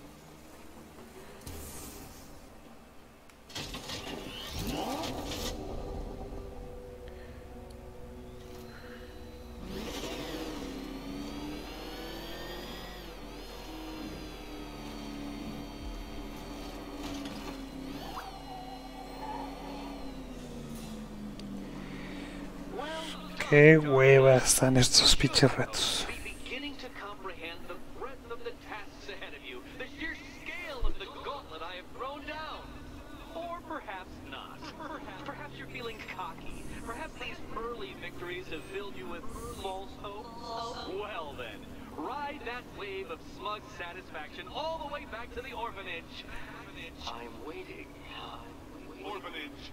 Qué hueva están estos pinches retos. Beginning to comprehend the breadth of the tasks ahead of you, the sheer scale of the gauntlet I have thrown down. Or perhaps not. Perhaps, perhaps you're feeling cocky. Perhaps these early victories have filled you with false hope. Well then, ride that wave of smug satisfaction all the way back to the orphanage. I'm waiting. Orphanage.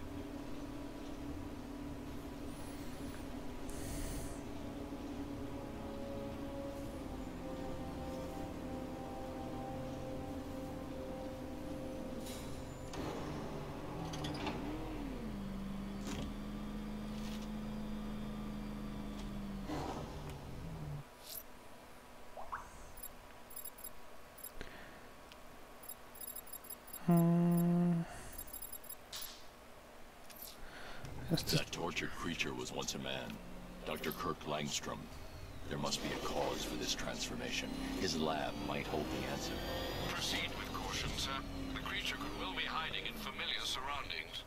That tortured creature was once a man. Doctor Kirk Langstrom. There must be a cause for this transformation. His lab might hold the answer. Proceed with caution, sir. The creature could well be hiding in familiar surroundings.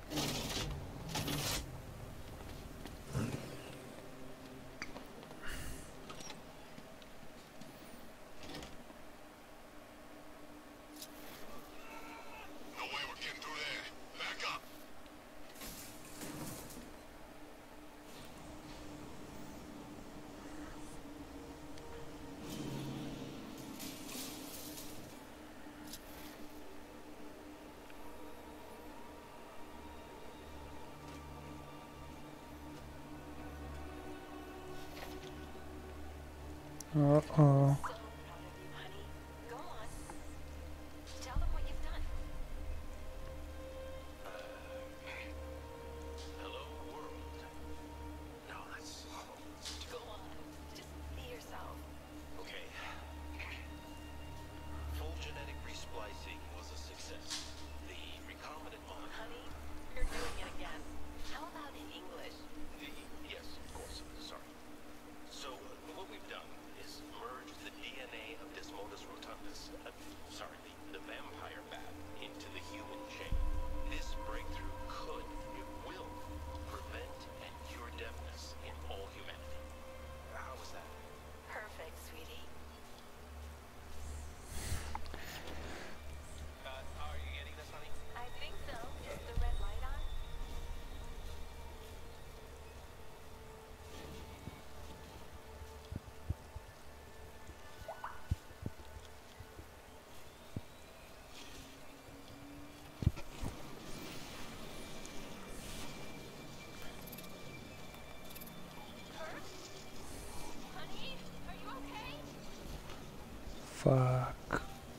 No way we're getting through there. Back up. Uh-oh. Go on. Tell them what you've done. Hello, world. No, that's... Go on. Just be yourself. Okay. Full genetic resplicing was a success. The recombinant molecule... Honey, you're doing it again. How about in English? The, yes, of course. Sorry. So, uh, what we've done is merge the D N A of Desmodus rotundus, uh, sorry, the, the vampire bat, into the human chain. This breakthrough could, it will, prevent and cure deafness in all humanity. How was that? Perfect, sweetie. Uh, are you getting this, honey? I think so. Is the red light on? Honey, are you okay? Fuck.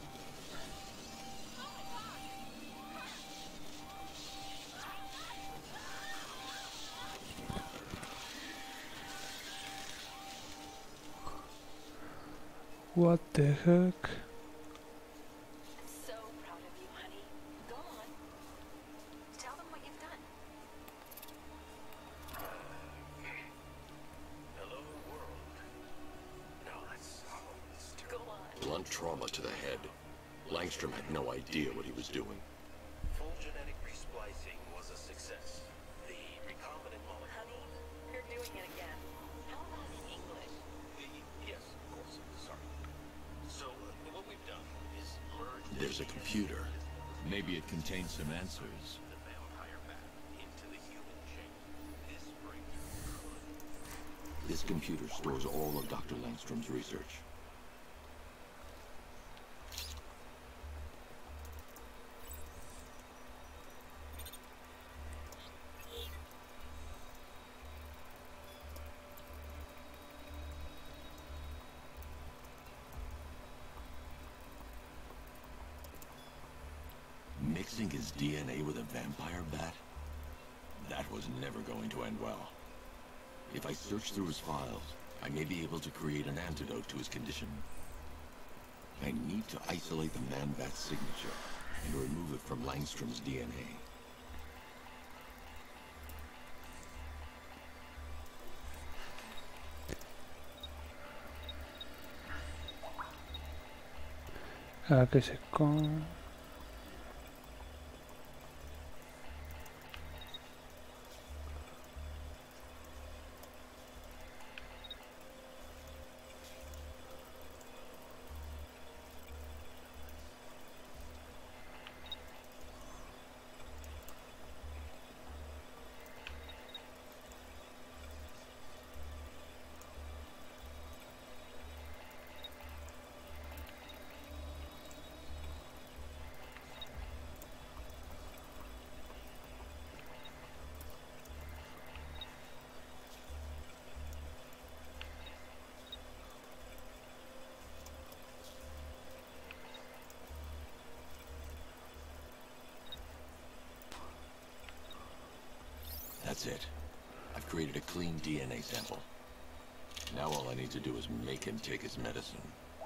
What the heck? So proud of you, honey. Go on. Tell them what you've done. Hello, world. No, that's... Go on. Blunt trauma to the head. Langstrom had no idea what he was doing. Full genetic resplicing was a success. The recombinant molecule... Honey, you're doing it again. How about in English? The, yes, of course. Sorry. So, uh, what we've done is merge... There's a computer. Maybe it contains some answers. The vampire bat into the human chain. This breakthrough could... This computer stores all of Doctor Langstrom's research. Mixing his D N A with a vampire bat? That was never going to end well. If I search through his files, I may be able to create an antidote to his condition. I need to isolate the Man-Bat signature and remove it from Langstrom's D N A. Ah, que se con... That's it. I've created a clean D N A sample. Now all I need to do is make him take his medicine.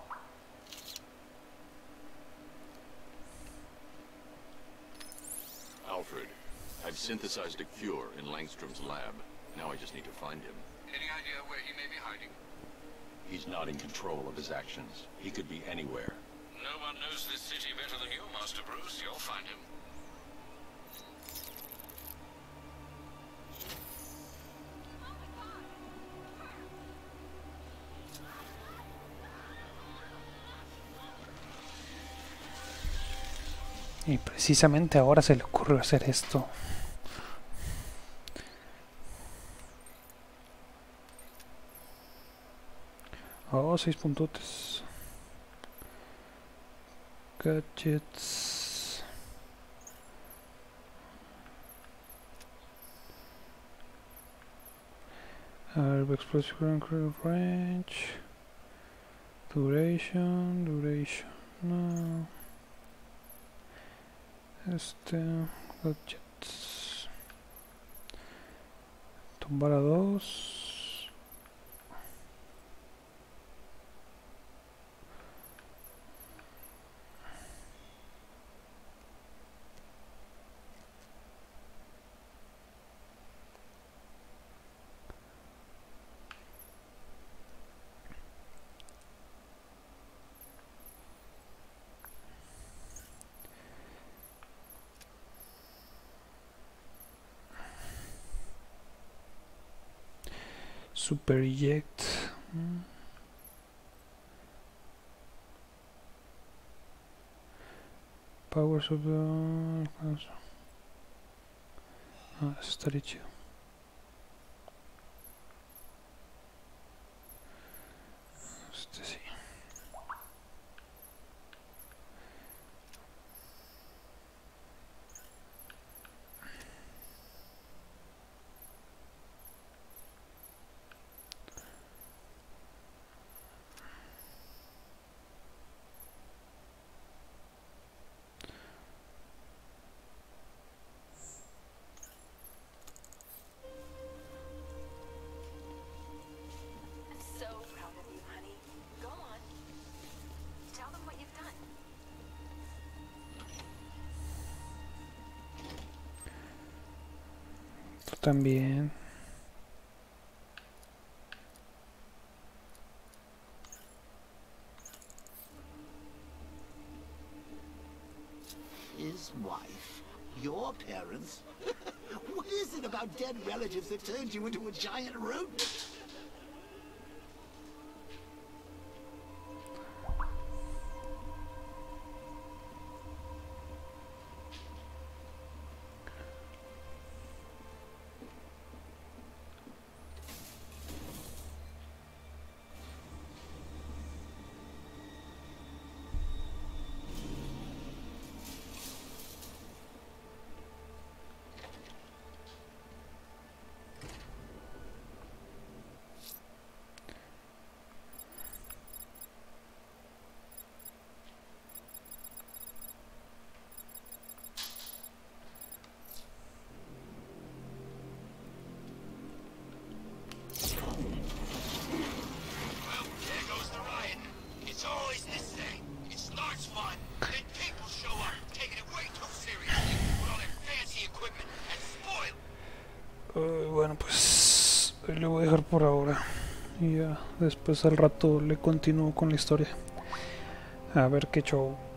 Alfred, I've synthesized a cure in Langstrom's lab. Now I just need to find him. Any idea where he may be hiding? He's not in control of his actions. He could be anywhere. No one knows this city better than you, Master Bruce. You'll find him. Y precisamente ahora se le ocurrió hacer esto. Oh, seis puntotes. Gadgets. Uh, explosive range. Duration, duration. No. Este, gadgets. Tumbar a dos. Super eject. Mm. Powers of the... Ah, eso estaría chido. Este sí. También. His wife? Your parents? What is it about dead relatives that turned you into a giant rodent? Uh, bueno, pues ahí le voy a dejar por ahora. Y ya después al rato le continúo con la historia. A ver qué show.